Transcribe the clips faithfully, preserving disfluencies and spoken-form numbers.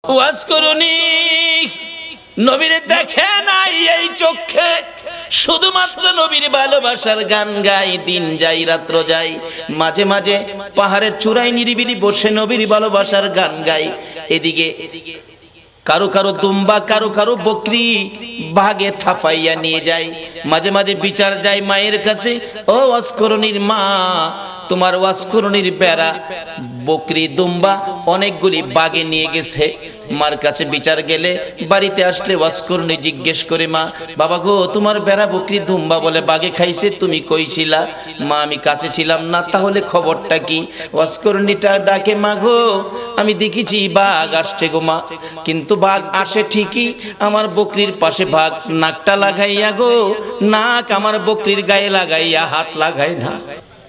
ওয়াজকুরুনি নবীর দেখে নাই এই চোখে, শুধুমাত্র নবীর ভালোবাসার গান গাই। দিন যাই রাত্র যাই, মাঝে মাঝে পাহাড়ের চূড়ায় নিরিবিলি বসে নবীর ভালোবাসার গান গাই। এদিকে কারো কারো দুম্বা, কারো কারো বকরি ভাগে থাফাইয়া নিয়ে যায়। মাঝে মাঝে বিচার যায় মায়ের কাছে, ও ওয়াজকুরুনির মা, তোমার ওয়াজকুরুনির বেড়া বকরি দুম্বা অনেকগুলি বাগে নিয়ে গেছে। মার কাছে বিচার গেলে বাড়িতে আসলে ওয়াজকুরুনি জিজ্ঞেস করে, মা বাবা গো, তোমার বেড়া বকরি দুম্বা বলে বাগে খাইছে, তুমি কইছিলা? মা আমি কাছে ছিলাম না, তাহলে খবরটা কি? ওয়াজকুরুনিটা ডাকে, মা গো আমি দেখেছি বাঘ আসছে গো মা, কিন্তু বাঘ আসে ঠিকই, আমার বকরির পাশে বাঘ নাকটা লাগাইয়া গো, নাক আমার বকরির গায়ে লাগাইয়া হাত লাগায় না।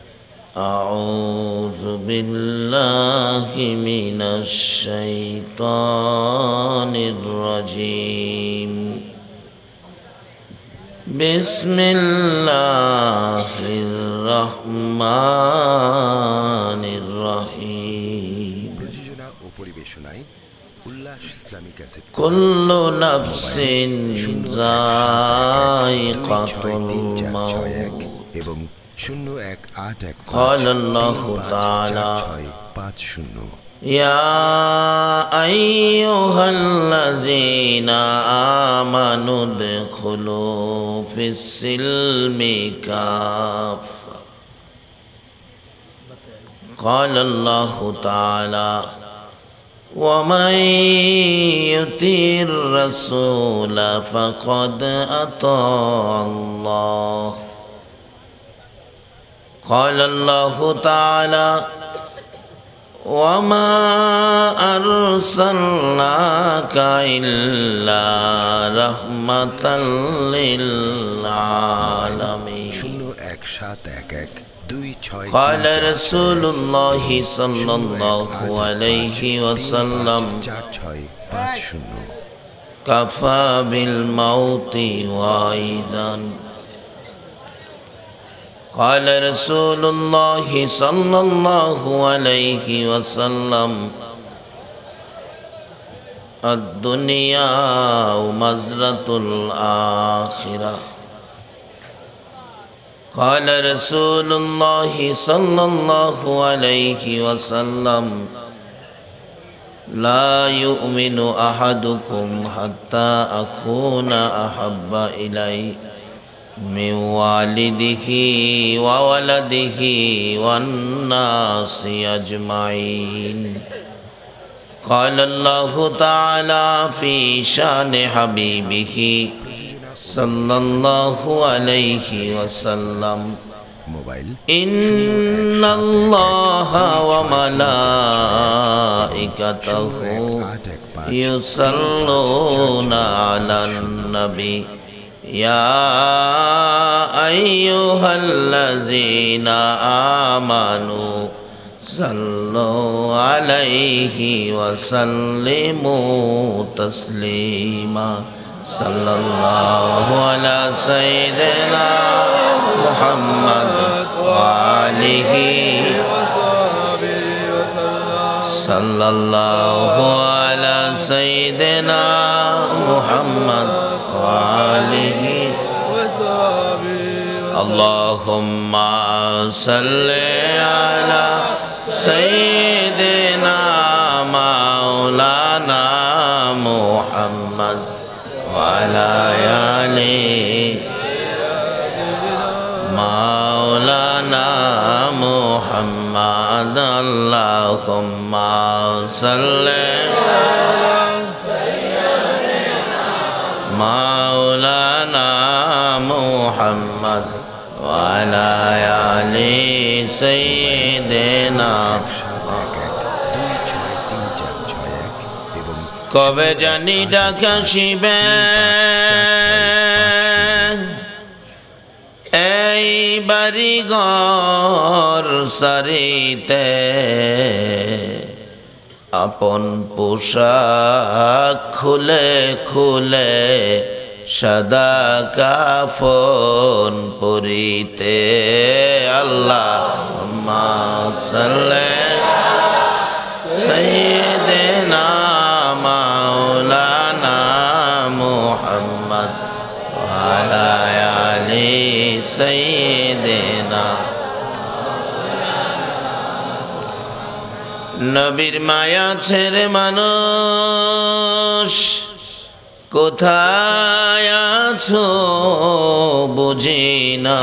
আউযু বিল্লাহি মিনাশ শাইতানির রাজীম। বিসমিল্লাহির রহমানির রহিম। প্রযোজনা ও পরিবেশনায় উল্লাস ইসলামী ক্যাসেট। কুল্লু নাফসিন যায়িকাতুল মাউত এবং শূন্য এক আট এক ক্বালাল্লাহু তাআলা পাঁচ শূন্য। ইয়া আইয়ুহাল্লাযীনা আমানু দুখুলু ফিস-সিলমি কাফা। ক্বালাল্লাহু তাআলা ওয়া মান ইউতির রাসূলা ফাকাদ আতাআল্লাহ। قال الله تعالى وما أرسلناك إلا رحمة للعالمين. শূন্য এক সাত এক এক দুই ছয়। قال رسول الله صلى الله عليه وسلم চার ছয় পাঁচ শূন্য। كفى بالموت واعظا. قال رسول الله صلى الله عليه وسلم الدنيا مزرعة الآخرة. قال رسول الله صلى الله عليه وسلم لا يؤمن أحدكم حتى أكون أحب إليه من والده وولده والناس أجمعين. قال الله تعالى في شان حبيبه صلى الله عليه وسلم إن الله وملائكته يصلون على النبي يا أيها الذين آمنوا صلوا عليه وسلموا تسليما. صلى الله على سيدنا محمد وآله صلى الله على سيدنا محمد وآله اللهم صل على سيدنا مولانا محمد وعلى آله مولانا محمد. اللهم صل مولانا محمد وعلى آل سيدنا. কবে জানি ডাকাশিবে এই বাড়ি ঘর সারিতে, আপন পোশাক খুলে খুলে সাদা কাফন পরিতে। আল্লাহুম্মা সাল্লি সাইয়্যিদিনা সাইয়্যিদিনা নবীর মায়া ছেড়ে মানুষ কোথায় আছো বুঝি না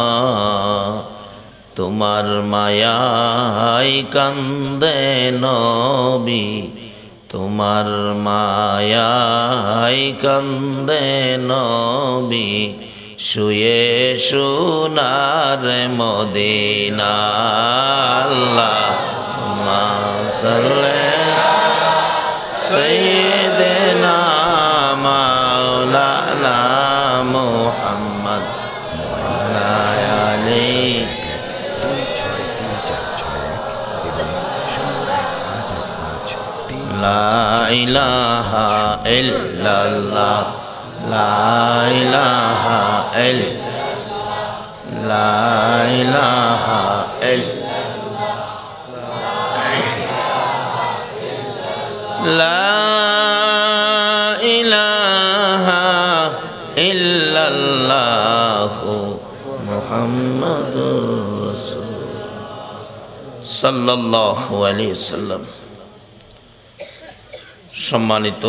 তোমার মায়ায় কান্দে নবী তোমার মায়ায় কান্দে নবী শুয়ে সোনার মদিনা আল্লাহুম্মা সাল্লি সাইয়্যিদিনা মাওলানা মুহাম্মদ ওয়া আলা আলিহি লা ইলাহা ইল্লাল্লাহ লা ইলাহা ইল্লাল্লাহ লা ইলাহা ইল্লাল্লাহ লা ইলাহা ইল্লাল্লাহ মুহাম্মাদুর রাসূল সাল্লাল্লাহু আলাইহি ওয়াসাল্লাম। সম্মানিত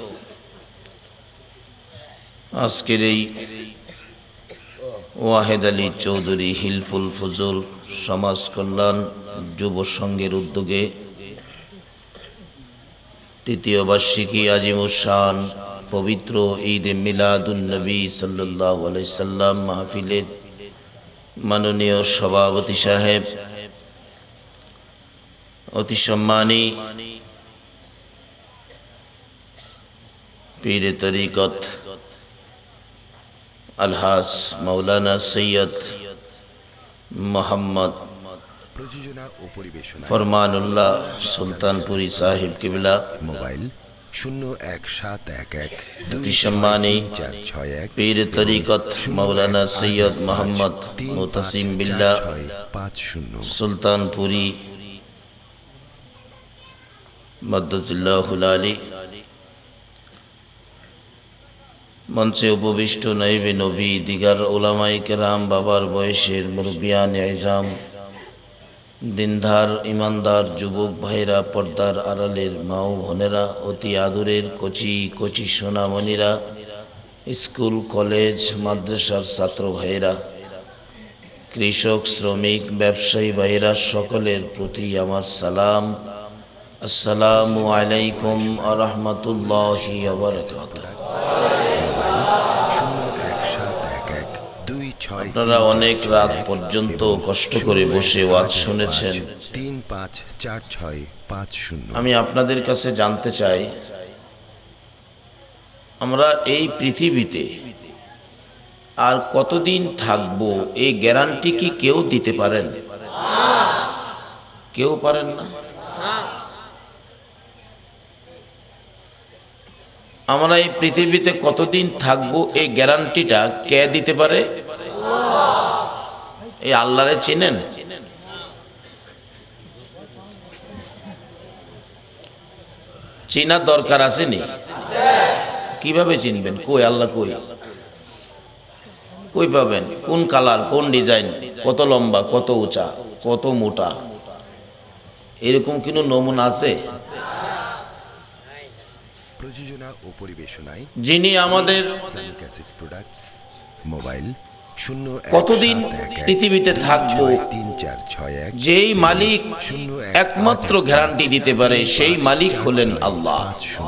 আজকের এই ওয়াহেদ আলী চৌধুরী হিলফুল ফজল সমাজ কল্যাণ যুব সংঘের উদ্যোগে তৃতীয় বার্ষিকী আজিমুশান পবিত্র ঈদে মিলাদুন নবী সাল্লাল্লাহু আলাইহি সাল্লাম মাহফিলের মাননীয় সভাপতি সাহেব, অতি সম্মানী পীরে তরিকত আলহাজ মাওলানা সৈয়দ মোহাম্মদ ফরমানুল্লাহ সুলতানপুরি সাহিব কিবলা, মোবাইল শূন্য এক সাত এক এক অতি সম্মানী পীরে তরিকত মাওলানা সৈয়দ মোহাম্মদ মুতাসিম বিল্লাহ সুলতানপুরি মাদ্দাতুল্লাহুল আলী, মঞ্চে উপবিষ্ট নাইবে নবী, দিগার ওলামায়ে কেরাম, বাবার বয়সের মুরব্বিয়ান ইজাম, দিনদার ইমানদার যুবক ভাইরা, পর্দার আড়ালের মা ও বোনেরা, অতি আদরের কচি কচি সোনামণিরা, স্কুল কলেজ মাদ্রাসার ছাত্র ভাইরা, কৃষক শ্রমিক ব্যবসায়ী ভাইরা, সকলের প্রতি আমার সালাম। আসসালামু আলাইকুম ওয়া রাহমাতুল্লাহি ওয়া বারাকাতুহু। আপনারা অনেক রাত পর্যন্ত কষ্ট করে বসে ওয়াজ শুনেছেন। আমি আপনাদের কাছে জানতে চাই, আমরা এই পৃথিবীতে আর কতদিন থাকবো এই গ্যারান্টি কি কেউ দিতে পারেন? কেউ পারেন না। আমরা এই পৃথিবীতে কতদিন থাকবো এই গ্যারান্টিটা কে দিতে পারে? এই আল্লাহরে চিনেন? চিনার দরকার আসেনি? কিভাবে চিনবেন? কই আল্লাহ কই? কই পাবেন? কোন কালার, কোন ডিজাইন, কত লম্বা, কত উঁচা, কত মোটা, এরকম কোনো নমুনা আছে? প্রযোজনা ও পরিবেশনায় যিনি আমাদের মোবাইল শূন্য কতদিন পৃথিবীতে থাকবো, যেই মালিক একমাত্র গ্যারান্টি দিতে পারে সেই মালিক হলেন আল্লাহ।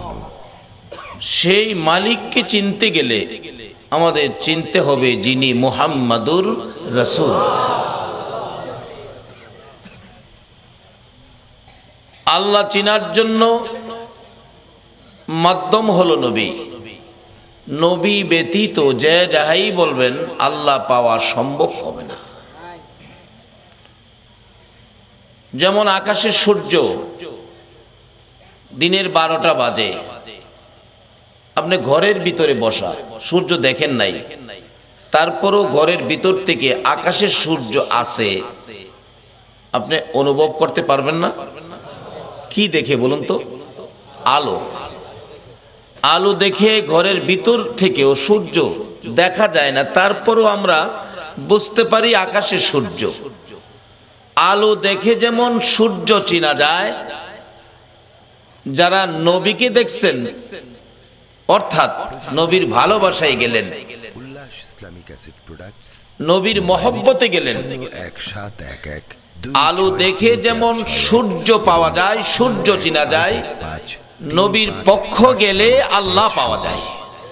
সেই মালিককে চিনতে গেলে আমাদের চিনতে হবে যিনি মুহাম্মাদুর রাসূল। আল্লাহ চিনার জন্য মাধ্যম হলো নবী। নবী ব্যতীত যে যাহাই বলবেন আল্লাহ পাওয়া সম্ভব হবে না। যেমন আকাশের সূর্য দিনের বারোটা বাজে, আপনি ঘরের ভিতরে বসা, সূর্য দেখেন নাই, তারপরও ঘরের ভিতর থেকে আকাশের সূর্য আছে, আপনি অনুভব করতে পারবেন না? কি দেখে বলুন তো? আলো। আলো দেখে ঘরের ভিতর থেকেও সূর্য দেখা যায় না, তারপরও আমরা বুঝতে পারি আকাশে সূর্য। আলো দেখে যেমন সূর্য চেনা যায়, যারা নবীকে দেখছেন অর্থাৎ নবীর ভালোবাসায় গেলেন, উল্লাস ইসলামিক অ্যাসিড প্রোডাক্টস, নবীর মহব্বতে গেলেন, এক সাত এক এক দুই আলো দেখে যেমন সূর্য পাওয়া যায়, সূর্য চেনা যায়, পাঁচ নবীর পক্ষ গেলে আল্লাহ পাওয়া যায়।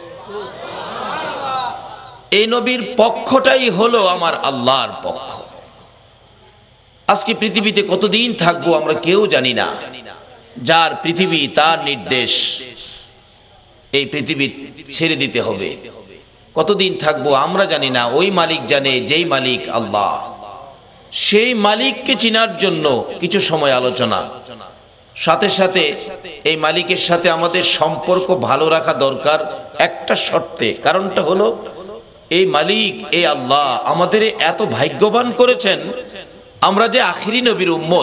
এই নবীর পক্ষটাই হলো আমার আল্লাহর পক্ষ। আজকে পৃথিবীতে কতদিন থাকবো আমরা কেউ জানি না। যার পৃথিবী তার নির্দেশ, এই পৃথিবী ছেড়ে দিতে হবে। কতদিন থাকবো আমরা জানি না, ওই মালিক জানে, যেই মালিক আল্লাহ। সেই মালিককে চিনার জন্য কিছু সময় আলোচনা, সাথে সাথে এই মালিকের সাথে আমাদের সম্পর্ক ভালো রাখা দরকার একটা শর্তে। কারণটা হলো এই মালিক, এই আল্লাহ আমাদের এত ভাগ্যবান করেছেন, আমরা যে আখিরি নবীর উম্মত,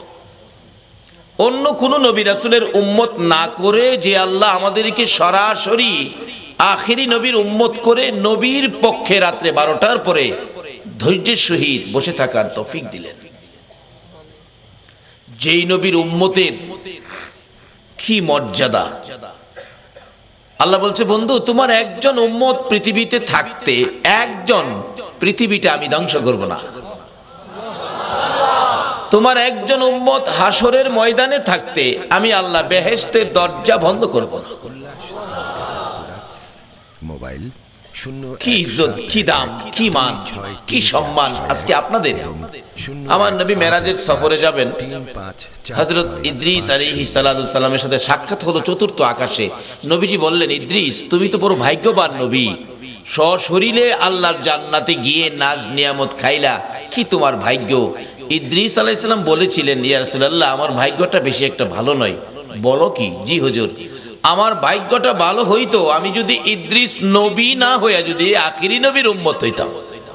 অন্য কোন নবী রাসূলের উম্মত না করে যে আল্লাহ আমাদেরকে সরাসরি আখিরি নবীর উম্মত করে নবীর পক্ষে রাত্রে বারোটার পরে ধৈর্যের সহিত বসে থাকার তৌফিক দিলেন। যেই নবীর উম্মতের কি মর্যাদা! আল্লাহ বলছে, বন্ধু তোমার একজন উম্মত পৃথিবীতে থাকতে, একজন, পৃথিবীটা আমি ধ্বংস করব না। তোমার একজন উম্মত হাসরের ময়দানে থাকতে আমি আল্লাহ বেহেশতের দরজা বন্ধ করব না। মোবাইল শূন্য কি ইজ্জত, কি দাম, কি মান, কি সম্মান আজকে আপনাদের। আমার নবী মেরাজের সফরে যাবেন, হযরত ইদ্রিস আলাইহিস সালামের সাথে সাক্ষাৎ হলো চতুর্থ আকাশে। নবীজি বললেন, ইদ্রিস তুমি তো বড় ভাগ্যবান নবী, সশরীরে আল্লাহর জান্নাতে গিয়ে নাজ নিয়ামত খাইলা, কি তোমার ভাগ্য। ইদ্রিস আলাইহিস সালাম বলেছিলেন, ইয়া রাসূলুল্লাহ আমার ভাগ্যটা বেশি একটা ভালো নয়। বলো কি? জি হুজুর, আমার ভাগ্যটা ভালো হইতো আমি যদি ইদ্রিস নবী না হইয়া যদি আখিরি নবীর উম্মত হইতাম।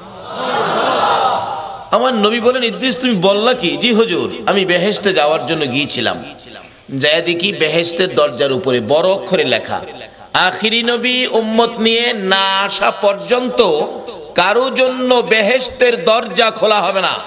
আমার নবী বলেন, ইদ্রিস তুমি বললা কি? জি হুজুর, আমি বেহেশতে যাওয়ার জন্য গিয়েছিলাম, যায় দেখি বেহেশতের দরজার উপরে বড় অক্ষরে লেখা, আখিরি নবী উম্মত নিয়ে না আসা পর্যন্ত কারো জন্য বেহেশতের দরজা খোলা হবে না।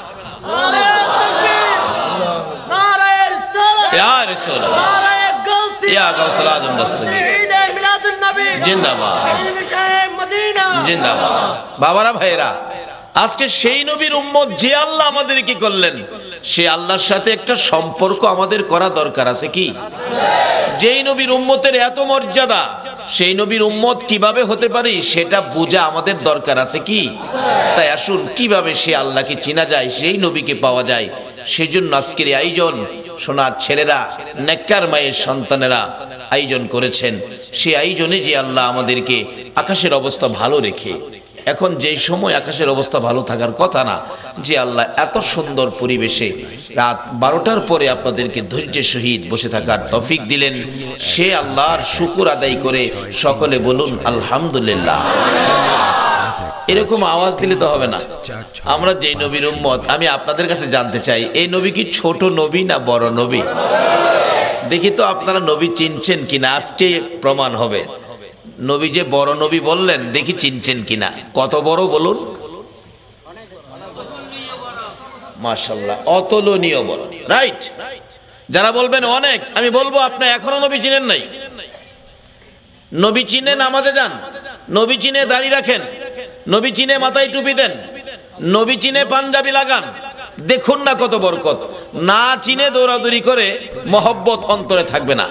ইয়া রাসূলুল্লাহ, ইয়া গাউসুল আজম দস্তগীর জিন্দাবাদ, জিন্দাবাদ। বাবারা ভাইরা, আজকে সেই নবীর উম্মত যে আল্লাহ আমাদের কি করলেন, সে আল্লাহর সাথে একটা সম্পর্ক আমাদের করা দরকার আছে কি? যেই নবীর উম্মতের এত মর্যাদা, সেই নবীর উম্মত কিভাবে হতে পারি সেটা বোঝা আমাদের দরকার আছে কি? তাই আসুন, কিভাবে সে আল্লাহকে চেনা যায়, সেই নবীকে পাওয়া যায়, সেজন্য আজকের আয়োজন সোনার ছেলেরা, নেককার মায়ের সন্তানেরা আয়োজন করেছেন। সেই আয়োজনে যে আল্লাহ আমাদেরকে আকাশের অবস্থা ভালো রেখে, এখন যেই সময় আকাশের অবস্থা ভালো থাকার কথা না, যে আল্লাহ এত সুন্দর পরিবেশে রাত বারোটার পরে আপনাদেরকে ধৈর্যের সহিত বসে থাকার তৌফিক দিলেন, সে আল্লাহর শুকর আদায় করে সকলে বলুন আলহামদুলিল্লাহ। এরকম আওয়াজ দিলে তো হবে না। আমরা যে নবীর উম্মত, আমি আপনাদের কাছে জানতে চাই, এই নবী কি ছোট নবী না বড় নবী? দেখি তো আপনারা নবী চিনছেন কিনা, আজকে প্রমাণ হবে। নবী যে বড় নবী বললেন, দেখি চিনছেন কিনা। কত বড় বলুন? মাশাআল্লাহ, অতুলনীয় বড়। রাইট। যারা বলবেন অনেক, আমি বলবো আপনি এখনো নবী চিনেন নাই। নবী চিনে নামাজে যান, নবী চিনে দাড়ি রাখেন, নবী চিনে মাথায় টুপি দেন, নবী চিনে পাঞ্জাবি লাগান, দেখুন না কত বরকত। না চিনে দৌড়াদৌড়ি করে মহব্বত অন্তরে থাকবে না।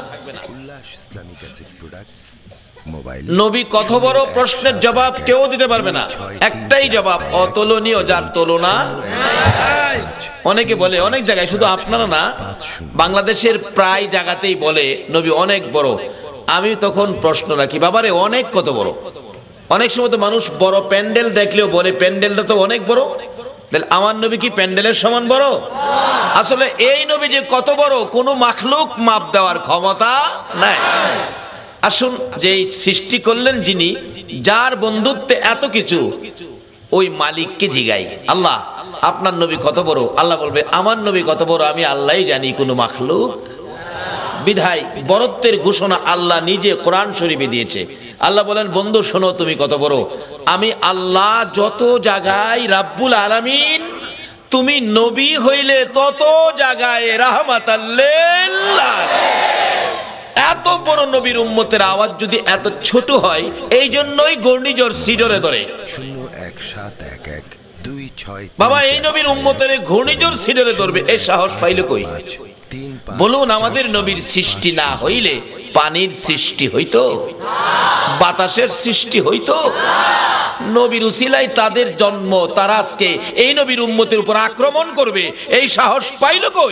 নবী কত বড়, প্রশ্নের জবাব কেউ দিতে পারবে না, একটাই জবাব, অতুলনীয়, যার তুলনা। অনেকে বলে অনেক জায়গায়, শুধু আপনারা না, বাংলাদেশের প্রায় জায়গাতেই বলে নবী অনেক বড়। আমি তখন প্রশ্ন রাখি, বাবারে অনেক কত বড়? অনেক সময় তো মানুষ বড় প্যান্ডেল দেখলেও বলে প্যান্ডেলটা তো অনেক বড়। আমার নবী কি প্যান্ডেলের সমান বড়? আসলে এই নবী যে কত বড়, কোনো মাখলুক মাপ দেওয়ার ক্ষমতা নাই। আসুন, যে সৃষ্টি করলেন যিনি, যার বন্ধুত্বে এত কিছু, ওই মালিককে জিগাই, আল্লাহ আপনার নবী কত বড়? আল্লাহ বলবে আমার নবী কত বড় আমি আল্লাহই জানি, কোনো মাখলুক। বিধায় বরত্বের ঘোষণা আল্লাহ নিজে কোরআন শরীফে দিয়েছে। আল্লাহ বলেন, বন্ধু শোনো তুমি কত বড়। আমি আল্লাহ যত জায়গায় রাব্বুল আলামিন, তুমি নবী হইলে তত জায়গায় রাহমাতাল লিল আলামিন। এত বড় নবীর উম্মতের আওয়াজ যদি এত ছোট হয়, এই জন্যই ঘূর্ণিঝড় সিডরে ধরে। শূন্য এক সাত এক এক দুই ছয়। বাবা, এই নবীর উম্মতের ঘূর্ণিঝড় সিডরে ধরবে, এই সাহস পাইল কই? বলুন, আমাদের নবীর সৃষ্টি না হইলে পানির সৃষ্টি হইতো? বাতাসের সৃষ্টি হইতো? নবীর উসিলায় তাদের জন্ম, তারা আজকে এই নবীর উম্মতের উপর আক্রমণ করবে, এই সাহস পাইল কই?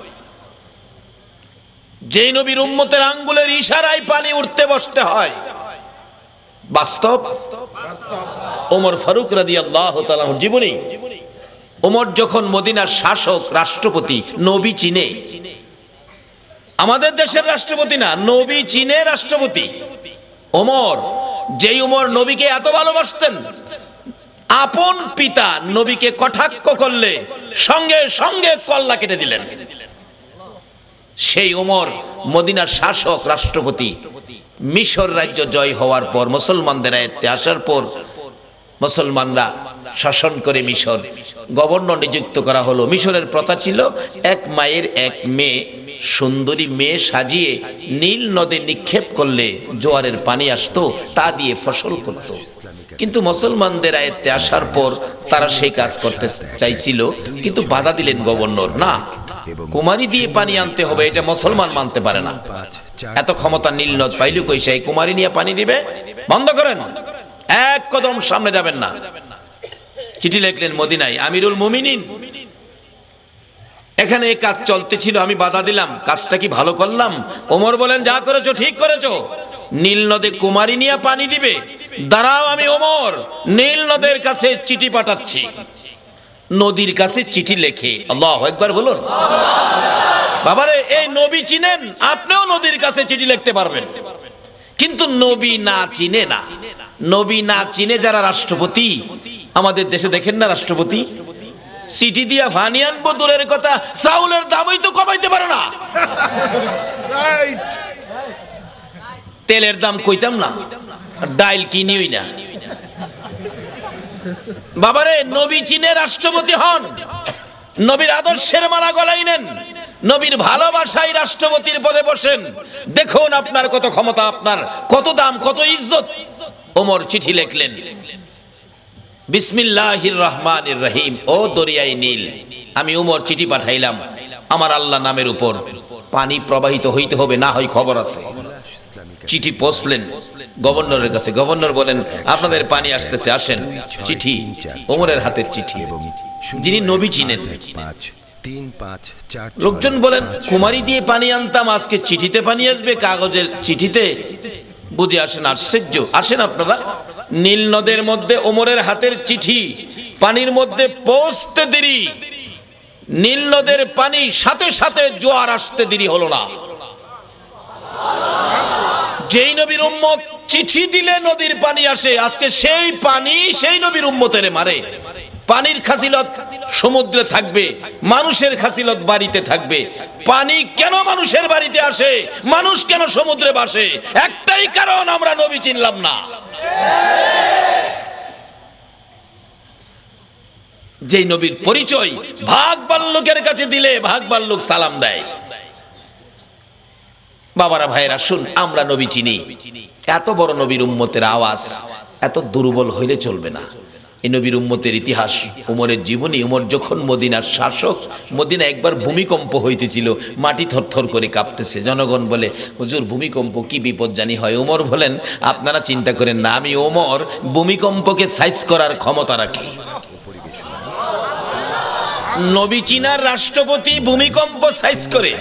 যে নবীর উম্মতের আঙ্গুলের ইশারায় পানি উঠতে বসতে হয়, বাস্তব। ওমর ফারুক রাদিয়াল্লাহু তাআলা জীবনী। ওমর যখন মদিনার শাসক, রাষ্ট্রপতি, নবী চিনে, আমাদের দেশের রাষ্ট্রপতি না, নবী চিনে রাষ্ট্রপতি। ওমর, যেই ওমর নবীকে এত ভালোবাসতেন, আপন পিতা নবীকে কটাক্ষ করলে সঙ্গে সঙ্গে কল্লা কেটে দিলেন। সেই ওমর মদিনার শাসক, রাষ্ট্রপতি। মিশর রাজ্য জয় হওয়ার পর, মুসলমানদের আয়ত্তে আসার পর, মুসলমানরা শাসন করে মিশর, গভর্নর নিযুক্ত করা হলো। মিশরের প্রথা ছিল এক মায়ের এক মেয়ে, সুন্দরী মেয়ে সাজিয়ে নীল নদে নিক্ষেপ করলে জোয়ারের পানি আসতো, তা দিয়ে ফসল করত। কিন্তু মুসলমানদের আয়ত্তে আসার পর তারা সেই কাজ করতে চাইছিল, কিন্তু বাধা দিলেন গভর্নর। না, কুমারী দিয়ে পানি আনতে হবে, এটা মুসলমান মানতে পারে না। এত ক্ষমতা নীল নদ পাইলু কই? সেই কুমারী নিয়ে পানি দিবে? বন্ধ করেন, এক কদম সামনে যাবেন না। চিঠি লিখলেন মদিনায়, আমিরুল মুমিনিন, এখানে এই কাজ চলতেছিল, আমি বাধা দিলাম, কাজটা কি ভালো করলাম? ওমর বলেন, যা করেছো ঠিক করেছো। নীল নদে কুমারী নিয়ে পানি দিবে? দাঁড়াও, আমি ওমর নীল নদের কাছে চিঠি পাঠাচ্ছি। নদীর কাছে চিঠি লেখে, আল্লাহু আকবার বলুন। বাবারে, এই নবী চিনেন, আপনিও নদীর কাছে চিঠি লিখতে পারবেন। কিন্তু নবী না চিনে না, নবী না চিনে যারা রাষ্ট্রপতি, আমাদের দেশে দেখেন না রাষ্ট্রপতি চিঠি দিয়া ভানি আনবো দূরের কথা, চাউলের দামই তো কমাইতে পারে না। তেলের দাম কইতাম না, ডাইল কিনিই না। বাবারে, নবী চিনে রাষ্ট্রপতি হন, নবীর আদর্শের মালা গলায় নেন, নবীর ভালোবাসায় রাষ্ট্রপতির পদে বসেন। দেখুন আপনার কত ক্ষমতা, আপনার কত দাম, কত ইজ্জত। ওমর চিঠি লিখলেন, বিসমিল্লাহির রহমানির রহিম। ও দরিয়ায় নীল, আমি ওমর চিঠি পাঠাইলাম, আমার আল্লাহ নামের উপর পানি প্রবাহিত হইতে হবে, না হয় খবর আছে। চিঠি পৌঁছলেন গভর্নরের কাছে। গভর্নর বলেন, আপনাদের পানি আসতেছে, আসেন। চিঠি ওমরের হাতের চিঠি, যিনি নবী চিনেন। লোকজন বলেন, কুমারী দিয়ে পানি আনতাম, আজকে চিঠিতে পানি আসবে, কাগজের চিঠিতে? বুঝে আসেন আশ্চর্য। আসেন আপনারা, নীল নদের মধ্যে ওমরের হাতের চিঠি, পানির মধ্যে পৌঁছতে দেরি, নীল নদের পানি সাথে সাথে জোয়ার আসতে দেরি হলো না। যেই নবীর উম্মত চিঠি দিলে নদীর পানি আসে, আজকে সেই পানি সেই নবীর উম্মতের মারে। পানির খাসিলত সমুদ্রে থাকবে, মানুষের খাসিলত বাড়িতে থাকবে। পানি কেন মানুষের বাড়িতে আসে, মানুষ কেন সমুদ্রে ভাসে? একটাই কারণ, আমরা নবী চিনলাম না। যেই নবীর পরিচয় ভাগ বাল্লুকের কাছে দিলে ভাগ বাল্লুক সালাম দেয়। বাবারা, ভাইয়েরা, শুন, আমরা নবী চিনি। এত বড় নবীর উম্মতের আওয়াজ এত দুর্বল হইলে চলবে না। এই নবীর উম্মতের ইতিহাস, উমরের জীবনী। উমর যখন মদিনার শাসক, মদিনা একবার ভূমিকম্প হইতেছিল, মাটি থরথর করে কাঁপতেছে। জনগণ বলে, হুজুর ভূমিকম্প কি বিপদ জানি হয়। উমর বলেন, আপনারা চিন্তা করেন না, আমি ওমর ভূমিকম্পকে সাইজ করার ক্ষমতা রাখি। নবী চীনার রাষ্ট্রপতি ভূমিকম্প সাইজ করে।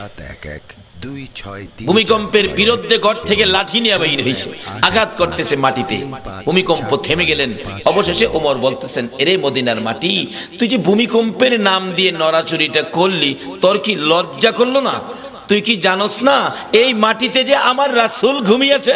ভূমিকম্পের বিরুদ্ধে ঘর থেকে লাঠি নিয়ে বের হয়েছে, আঘাত করতেছে মাটিতে। ভূমিকম্প থেমে গেলেন। অবশেষে ওমর বলতেছেন, এরে মদিনার মাটি, তুই যে ভূমিকম্পের নাম দিয়ে নড়াচড়িটা করলি, তোর কি লজ্জা করলো না? তুই কি জানোস না এই মাটিতে যে আমার রাসূল ঘুমিয়েছে?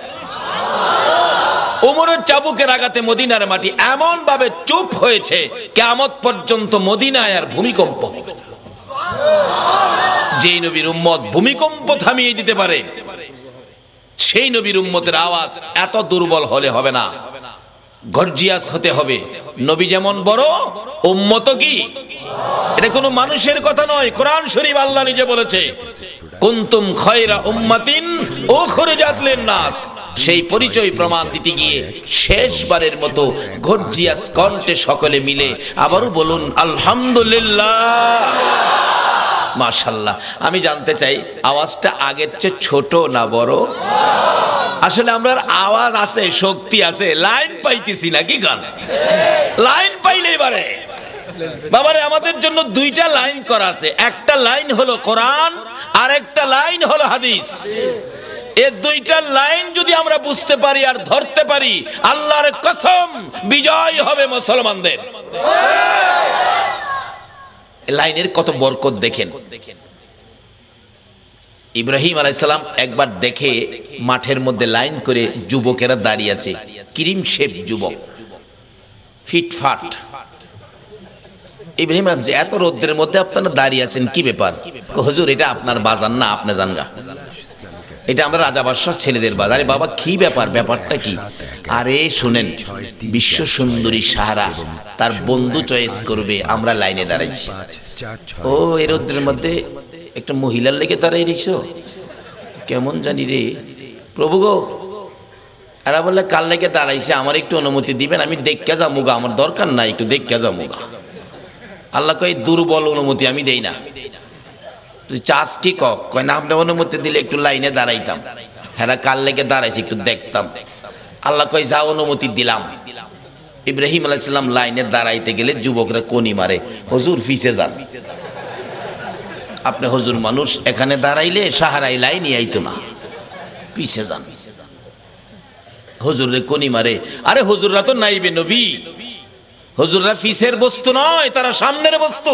ওমরের চাবুকের আঘাতে মদিনার মাটি এমন ভাবে চুপ হয়েছে, কিয়ামত পর্যন্ত মদিনায় আর ভূমিকম্প হবে না। যেই নবীর উম্মত ভূমিকম্প থামিয়ে দিতে পারে, সেই নবীর উম্মতের আওয়াজ এত দুর্বল হলে হবে না। গর্জিয়াস হতে হবে। নবী যেমন বড়, উম্মত কি? এটা কোনো মানুষের কথা নয়, কোরআন শরীফ আল্লাহ নিজে বলেছে, কুনতুম খায়রা উম্মাতিন উখরিজাত লিন-নাস। সেই পরিচয় প্রমাণ দিতে গিয়ে শেষবারের মতো গর্জিয়াস কণ্ঠে সকলে মিলে আবারও বলুন আলহামদুলিল্লাহ, মাশাআল্লাহ। আমি জানতে চাই আওয়াজটা আগের চেয়ে ছোট না বড়? আসলে আমরা আওয়াজ আছে, শক্তি আছে, লাইন পাইতেছি না। কি গান লাইন পাইলেই বারে বাবারে। আমাদের জন্য দুইটা লাইন করা আছে, একটা লাইন হলো কোরআন আর একটা লাইন হলো হাদিস। এই দুইটা লাইন যদি আমরা বুঝতে পারি আর ধরতে পারি, আল্লাহর কসম বিজয় হবে মুসলমানদের। লাইনের কত বরকত দেখেন। ইব্রাহিম আলাইহিস সালাম একবার দেখে মাঠের মধ্যে লাইন করে যুবকেরা দাঁড়িয়ে আছে, ক্রিম শেপ যুবক, ফিটফাট। ইব্রাহিম যে এত রোদ্রের মধ্যে আপনারা দাঁড়িয়ে আছেন, কি ব্যাপার? হুজুর এটা আপনার বাজার না, আপনি জানগা, এটা আমরা রাজা বাদশার ছেলেদের বাজারে। বাবা কি ব্যাপার? ব্যাপারটা কি? আরে শুনেন, বিশ্ব সুন্দরী সাহারা তার বন্ধু চয়েস করবে, আমরা লাইনে দাঁড়াইছি। ও এই রোদ্রের মধ্যে একটা মহিলার লেগে দাঁড়াই দেখছো, কেমন জানি রে প্রভু গো। এরা বললে কাল লেগে দাঁড়াইছে, আমার একটু অনুমতি দিবেন, আমি দেখতে যামুগা, আমার দরকার নাই, একটু দেখতে যামুগা। আল্লাহ কয় দুর্বল অনুমতি আমি দেই না, তুই চাস কি কক? কয় না, আপনি অনুমতি দিলে একটু লাইনে দাঁড়াইতাম। হ্যাঁ কাল লেগে দাঁড়াইছি, একটু দেখতাম। আল্লাহ কয় যা, অনুমতি দিলাম। ইব্রাহিম আলাইহিস সালাম লাইনে দাঁড়াইতে গেলে যুবকরা কোনি মারে, হুজুর ফিসে যান। আপনি হুজুর মানুষ, এখানে দাঁড়াইলে সাহারাই লাইনে আইতো না, পিছে যান। হুজুরে কোনি মারে। আরে হুজুররা তো নাইবে নবী, হুজুররা ফিসের বস্তু নয়, তারা সামনের বস্তু।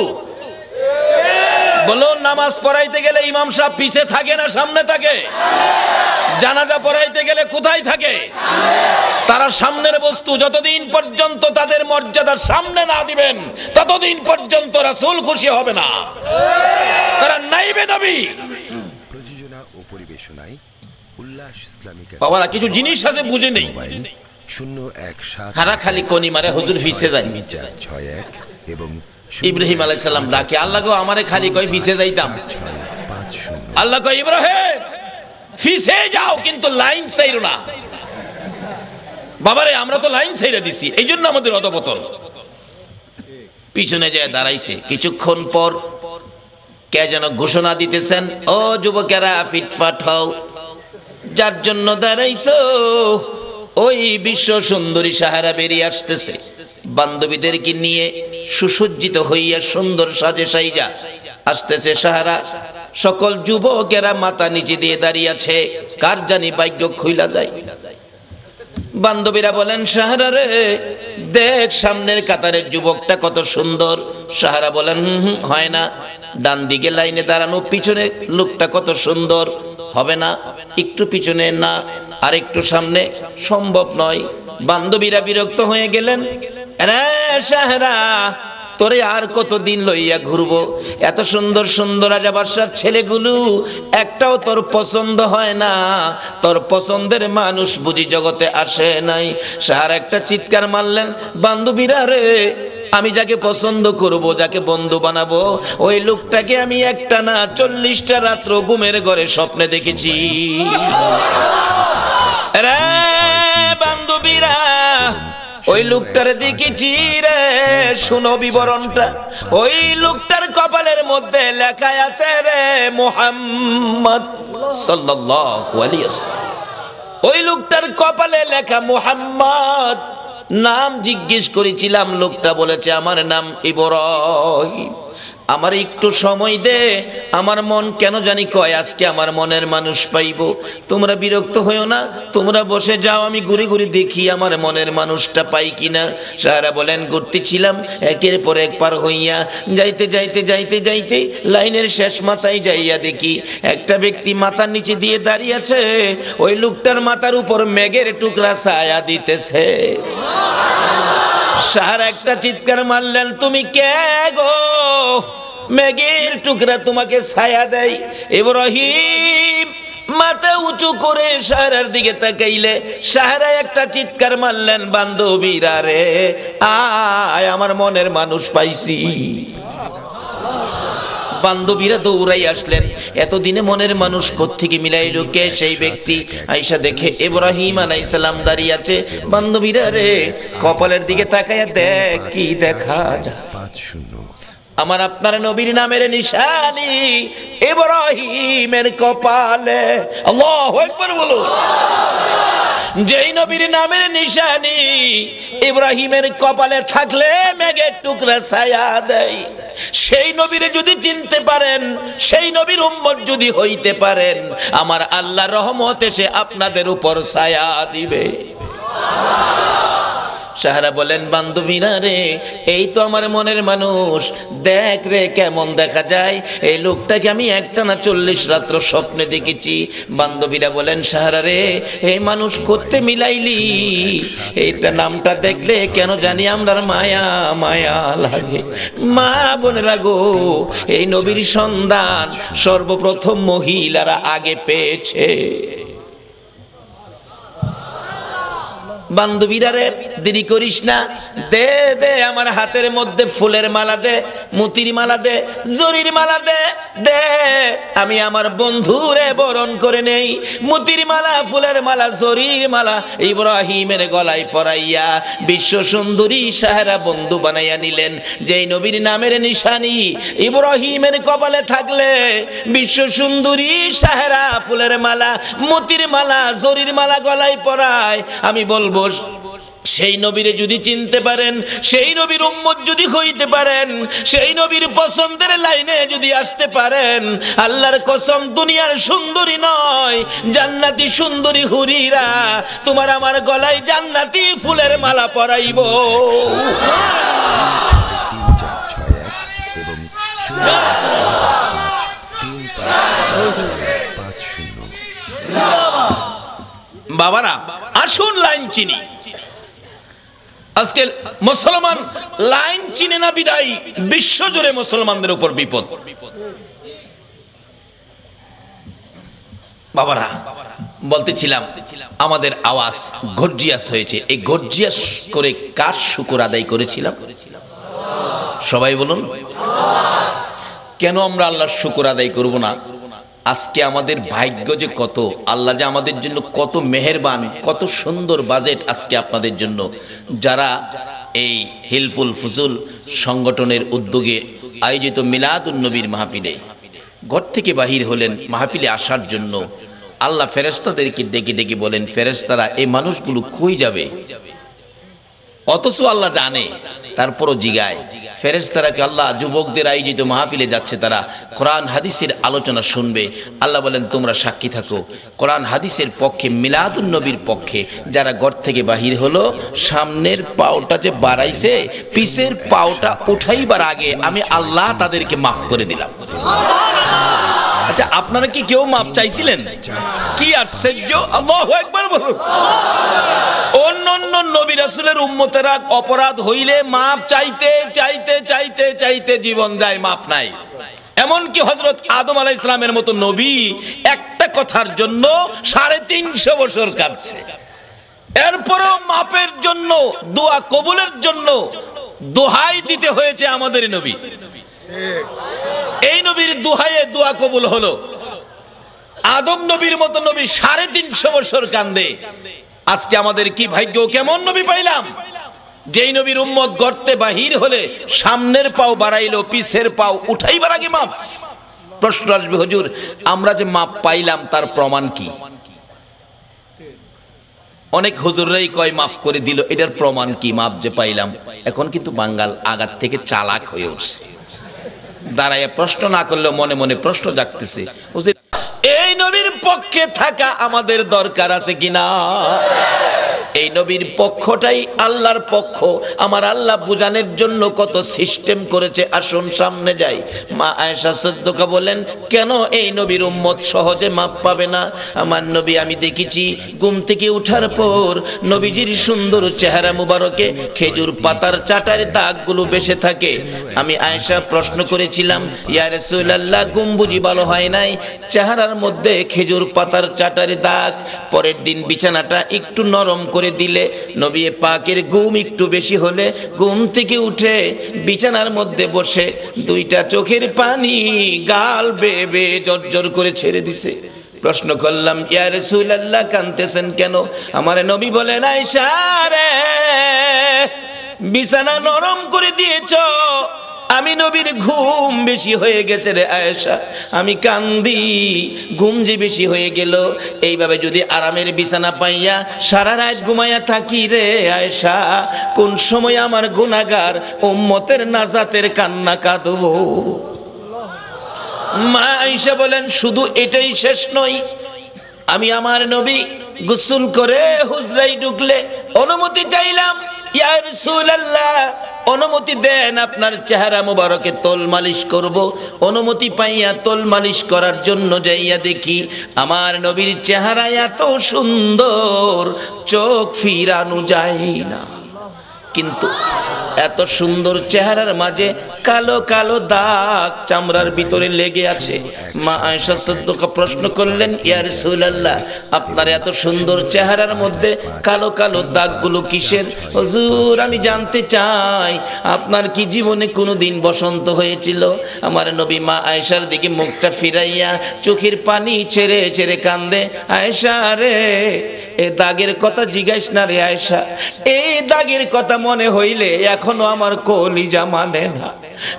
বলো নামাজ পড়াইতে গেলে ইমাম সাহেব পিছে থাকে না সামনে থাকে? জানাজা পড়াইতে গেলে কোথায় থাকে? তারা সামনের বস্তু। যতদিন পর্যন্ত তাদের মর্যাদার সামনে না দিবেন, ততদিন পর্যন্ত রাসূল খুশি হবে না। তারা নাইবে নবী। প্রযোজনা ও পরিবেশনায় উল্লাস ইসলামিক। বাবারা কিছু জিনিস আছে বুঝে নেই, শূন্য এক সাত হারা খালি কোনি মারে, হুজুর ফিসে যান। ছয় এক এবং ইব্রাহিম আলাইহিস সালাম ডাকে, আল্লাহ গো আমারে খালি কয় ফিসে যাইতাম। আল্লাহ কয় ইব্রাহিম ফিসে যাও, কিন্তু লাইন ছাইরো না। বাবারে আমরা তো লাইন ছাইরা দিছি, এই জন্য আমাদের অধপতন। পিছনে যায় দাঁড়াইছে। কিছুক্ষণ পর কে যেন ঘোষণা দিতেছেন, ও যুবকেরা ফিটফাট হও, যার জন্য দাঁড়াইছো ওই বিশ্ব সুন্দরী সাহারা বেরিয়ে আসতেছে, বান্ধবীদেরকে নিয়ে সুসজ্জিত হইয়া সুন্দর সাজে সাইজা আসতেছে সাহারা। সকল যুবকেরা মাথা নিচে দিয়ে দাঁড়িয়ে আছে, কার জানি ভাগ্য খুইলা যায়। বান্ধবীরা বলেন সাহারা রে দেখ, সামনের কাতারের যুবকটা কত সুন্দর। সাহারা বলেন হুম হুম হয় না, ডান দিকে লাইনে দাঁড়ানো পিছনে লোকটা কত সুন্দর, হবে না, একটু পিছনে না, আর একটু সামনে, সম্ভব নয়। বান্ধবীরা বিরক্ত হয়ে গেলেন, রে সাহারা তোরে আর কতদিন লইয়া ঘুরবো? এত সুন্দর সুন্দর রাজা বাদশার ছেলেগুলো একটাও তোর পছন্দ হয় না, তোর পছন্দের মানুষ বুঝি জগতে আসে নাই। সাহারা একটা চিৎকার মারলেন, বান্ধবীরা রে আমি যাকে পছন্দ করব, যাকে বন্ধু বানাবো, ওই লোকটাকে আমি একটা না চল্লিশটা রাত্র ঘুমের ঘরে স্বপ্নে দেখেছি। রে বান্ধবীরা ওই লোকটার দেখেছি রে, শুনো বিবরণটা। ওই লোকটার কপালের মধ্যে লেখা আছে রে মুহাম্মদ সাল্লাল্লাহু আলাইহি ওয়াসাল্লাম। ওই লোকটার কপালে লেখা মুহাম্মদ। নাম জিজ্ঞেস করেছিলাম, লোকটা বলেছে আমার নাম ইব্রাহিম। আমার একটু সময় দে, আমার মন কেন জানি কয় আজকে আমার মনের মানুষ পাইব। তোমরা বিরক্ত হইও না, তোমরা বসে যাও, আমি ঘুরে ঘুরে দেখি আমার মনের মানুষটা পাই কিনা। সাহারা বলেন ঘুরতেছিলাম, একের পর এক পার হইয়া যাইতে যাইতে যাইতে যাইতে লাইনের শেষ মাথায় যাইয়া দেখি একটা ব্যক্তি মাথার নিচে দিয়ে দাঁড়িয়ে আছে। ওই লোকটার মাথার উপর মেঘের টুকরা ছায়া দিতেছে। সাহারা একটা চিৎকার মারলেন, তুমি কে গো? মেঘের টুকরা তোমাকে ছায়া দেয়? ইব্রাহিম মাথা উঁচু করে সাহারার দিকে তাকাইলে সাহারা একটা চিৎকার মারলেন, বান্ধবীরা রে আয়, আমার মনের মানুষ পাইছি। বান্ধবীরা দৌড়াই আসলেন, এতদিনে মনের মানুষ কোত্থেকে মিলাইল, কে সেই ব্যক্তি? আয়েশা দেখে ইব্রাহিম আলাইহিস সালাম দাঁড়িয়ে আছে। বান্ধবীরা রে কপালের দিকে তাকায়া দেখ, কি দেখা যায়? পাঁচ শূন্য আমার আপনার নবীর নামের নিশানি ইব্রাহিমের কপালে। আল্লাহু আকবার বলো। যেই নবীর নামের নিশানি ইব্রাহিমের কপালে থাকলে মেঘের টুকরা ছায়া দেয়, সেই নবীরে যদি চিনতে পারেন, সেই নবীর উম্মত যদি হইতে পারেন, আমার আল্লাহর রহমত এসে আপনাদের উপর ছায়া দিবে। সাহারা বলেন, বান্ধবীরা রে এই তো আমার মনের মানুষ, দেখ রে কেমন দেখা যায়। এই লোকটাকে আমি একটানা চল্লিশ রাত্র স্বপ্নে দেখেছি। বান্ধবীরা বলেন, সাহারা রে এই মানুষ করতে মিলাইলি, এইটা নামটা দেখলে কেন জানি আমরার মায়া মায়া লাগে। মা বোনেরা গো, এই নবীর সন্ধান সর্বপ্রথম মহিলারা আগে পেয়েছে। বান্ধবীরা রে দেরি করিস না, দে দে আমার হাতের মধ্যে ফুলের মালা দে, মতির মালা দে, জরির মালা দে, দে আমি আমার বন্ধুরে বরণ করে নেই। মতির মালা, ফুলের মালা, জরির মালা ইব্রাহিমের গলায় পরাইয়া বিশ্ব সুন্দরী সাহারা বন্ধু বানাইয়া নিলেন। যেই নবীর নামের নিশানি ইব্রাহিমের কপালে থাকলে বিশ্ব সুন্দরী সাহারা ফুলের মালা, মতির মালা, জরির মালা গলায় পরায়। আমি বলবো সেই নবীরে যদি চিনতে পারেন, সেই নবীর উম্মত যদি হইতে পারেন, সেই নবীর পছন্দের লাইনে যদি আসতে পারেন, আল্লাহর কসম দুনিয়ার সুন্দরী নয় জান্নাতি সুন্দরী হুরিরা তোমার আমার গলায় জান্নাতি ফুলের মালা পরাইব। বাবারা আসুন লাইন চিনি। আজকে মুসলমান লাইন চিনে না বিদায় বিশ্ব জুড়ে মুসলমানদের উপর বিপদ। বাবারা বলতেছিলাম আমাদের আওয়াজ গর্জিয়াস হয়েছে। এই গর্জিয়াস করে কার শুকর আদায় করেছিলাম? সবাই বলুন, কেন আমরা আল্লাহর শুকর আদায় করব না? আজকে আমাদের ভাগ্য যে কত, আল্লাহ যে আমাদের জন্য কত মেহেরবান, কত সুন্দর বাজেট আজকে আপনাদের জন্য। যারা এই হিলফুল ফুজুল সংগঠনের উদ্যোগে আয়োজিত মিলাদুন নবীর মাহফিলে ঘর থেকে বাহির হলেন মাহফিলে আসার জন্য, আল্লাহ ফেরেশতাদেরকে ডেকে ডেকে বলেন, ফেরেশতারা এই মানুষগুলো কই যাবে? অথচ আল্লাহ জানে, তারপরও জিগায় ফেরেশতারাকে, আল্লাহ যুবকদের আয়োজিত মাহফিলে যাচ্ছে, তারা কোরআন হাদিসের আলোচনা শুনবে। আল্লাহ বলেন, তোমরা সাক্ষী থাকো, কোরআন হাদিসের পক্ষে, মিলাদুন নবীর পক্ষে যারা ঘর থেকে বাহির হলো, সামনের পাওটা যে বাড়াইছে, পিছের পাওটা উঠাইবার আগে আমি আল্লাহ তাদেরকে মাফ করে দিলাম। আচ্ছা, আপনারা কি কেউ মাপ চাইছিলেন? কি আশ্চর্য! আল্লাহু আকবার বলুন। অন্যান্য নবী রাসূলের উম্মতেরা অপরাধ হইলে মাপ চাইতে চাইতে চাইতে চাইতে জীবন যায়, মাপ নাই। এমনকি হযরত আদম আলাইহিস সালামের মতো নবী একটা কথার জন্য সাড়ে তিনশো বছর কাঁদছে। এরপরও মাপের জন্য, দোয়া কবুলের জন্য দোহাই দিতে হয়েছে আমাদের নবী। এই নবীর দোহাইয়ে দোয়া কবুল হলো। আদম নবীর মতো নবী সাড়ে তিনশো বছর কান্দে। আজকে আমাদের কি ভাগ্য, কেমন নবী পাইলাম, যেই নবীর উম্মত গর্তে বাহির হলে সামনের পাও বাড়াইলো, পিছের পাও উঠাইবার আগে মাপ। প্রশ্ন আসবে, হুজুর আমরা যে মাপ পাইলাম তার প্রমাণ কি? অনেক হুজুররাই কয় মাফ করে দিল, এটার প্রমাণ কি মাপ যে পাইলাম? এখন কিন্তু বাঙ্গাল আগার থেকে চালাক হয়ে উঠছে, দাঁড়ায় প্রশ্ন না করলেও মনে মনে প্রশ্ন জাগতেছে, এই নবীর পক্ষে থাকা আমাদের দরকার আছে কিনা? এই নবীর পক্ষটাই আল্লাহর পক্ষ। আমার আল্লাহ বুঝানোর জন্য কত সিস্টেম করেছে, আসুন সামনে যাই। মা আয়েশা সিদ্দিকা বলেন, কেন এই নবীর উম্মত সহজে মাপ পাবে না? আমার নবী আমি দেখেছি ঘুম থেকে ওঠার পর নবীজির সুন্দর চেহারা মুবারকে খেজুর পাতার চাটার দাগগুলো বেশে থাকে। আমি আয়েশা প্রশ্ন করেছিলাম, ইয়া রাসূলুল্লাহ ঘুম বুঝি ভালো হয় নাই, চেহারার মধ্যে খেজুর পাতার চাটার দাগ? পরের দিন বিছানাটা একটু নরম করে দিলে নবী পাকের ঘুম একটু বেশি হলে ঘুম থেকে উঠে বিছানার মধ্যে বসে দুইটা চোখের পানি গাল বেয়ে বেয়ে জর্জর করে ছেড়ে দিছে। প্রশ্ন করলাম, ইয়া রাসূলুল্লাহ কাঁদতেছেন কেন? আমার নবী বলেন, আয়েশা রে বিছানা নরম করে দিয়েছো, আমি নবীর ঘুম বেশি হয়ে গেছে রে আয়েশা, আমি কান্দি, ঘুম যে বেশি হয়ে গেল। এইভাবে যদি আরামের বিছানা পাইয়া সারা রাত ঘুমাইয়া থাকি রে আয়েশা, কোন সময় আমার গুনাহগার উম্মতের নাজাতের কান্না কাঁদবো। মা আয়েশা বলেন, শুধু এটাই শেষ নয়, আমি আমার নবী গোসল করে হুজরায় ঢুকলে অনুমতি চাইলাম, ইয়া রাসূলুল্লাহ অনুমতি দেন আপনার চেহারা মুবারকে তোল মালিশ করব। অনুমতি পাইয়া তোল মালিশ করার জন্য যাইয়া দেখি আমার নবীর চেহারা এত সুন্দর চোখ ফিরানো যায় না, কিন্তু এত সুন্দর চেহারার মাঝে কালো কালো দাগ চামড়ার ভিতরে লেগে আছে। মা আয়েশা সিদ্দিকা প্রশ্ন করলেন, ইয়া রাসূলুল্লাহ আপনার এত সুন্দর চেহারার মধ্যে কালো কালো দাগগুলো কিসের? হুজুর আমি জানতে চাই আপনার কি জীবনে কোনোদিন বসন্ত হয়েছিল? আমার নবী মা আয়েশার দিকে মুখটা ফিরাইয়া চোখের পানি ছেড়ে ছেড়ে কান্দে, আয়েশা রে এ দাগের কথা জিজ্ঞাস না রে আয়েশা, এই দাগের কথা মনে হইলে এখনো আমার কলিজা মানে না।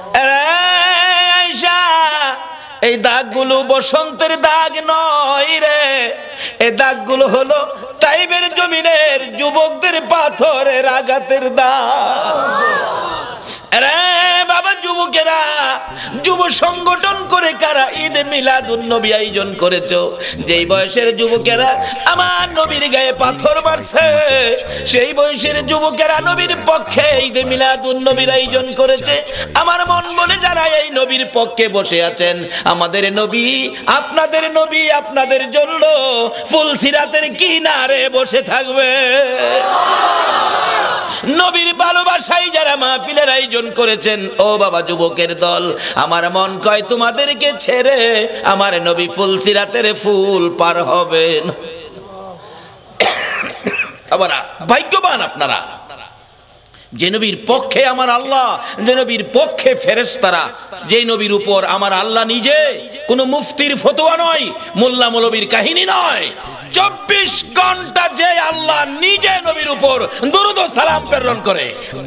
আয়েশা এই দাগগুলো বসন্তের দাগ নয় রে, এই দাগগুলো হলো তাইবের জমিনের যুবকদের পাথরের আঘাতের দাগ। রে বাবা যুবকেরা, যুব সংগঠন করে কারা ঈদে মিলাদুন নবী আয়োজন করেছো? যেই বয়সের যুবকেরা আমার নবীর গায়ে পাথর মারছে, সেই বয়সের যুবকেরা নবীর পক্ষে ঈদে মিলাদুন নবীর আয়োজন করেছে। আমার মন বলে যারা এই নবীর পক্ষে বসে আছেন, আমাদের নবী আপনাদের নবী আপনাদের জন্য ফুলসিরাতের কিনারে বসে থাকবে। নবীর ভালোবাসায় যারা মাহফিলের আয়োজন করেছেন, ও বাবা যুবকের দল, আমার মন কয় তোমাদেরকে ছেড়ে আমার নবী ফুলসিরাতের ফুল পার হবেন। আবার ভাগ্যবান আপনারা, যে নবীর পক্ষে আমার আল্লাহ, যে নবীর পক্ষে ফেরেশতারা, যে নবীর উপর আমার আল্লাহ নিজে, কোনো মুফতির ফতোয়া নয়, মোল্লা মৌলবীর কাহিনী নয়, চব্বিশ ঘন্টা যে আল্লাহ নিজে নবীর উপর দরুদ ও সালাম প্রেরণ করে,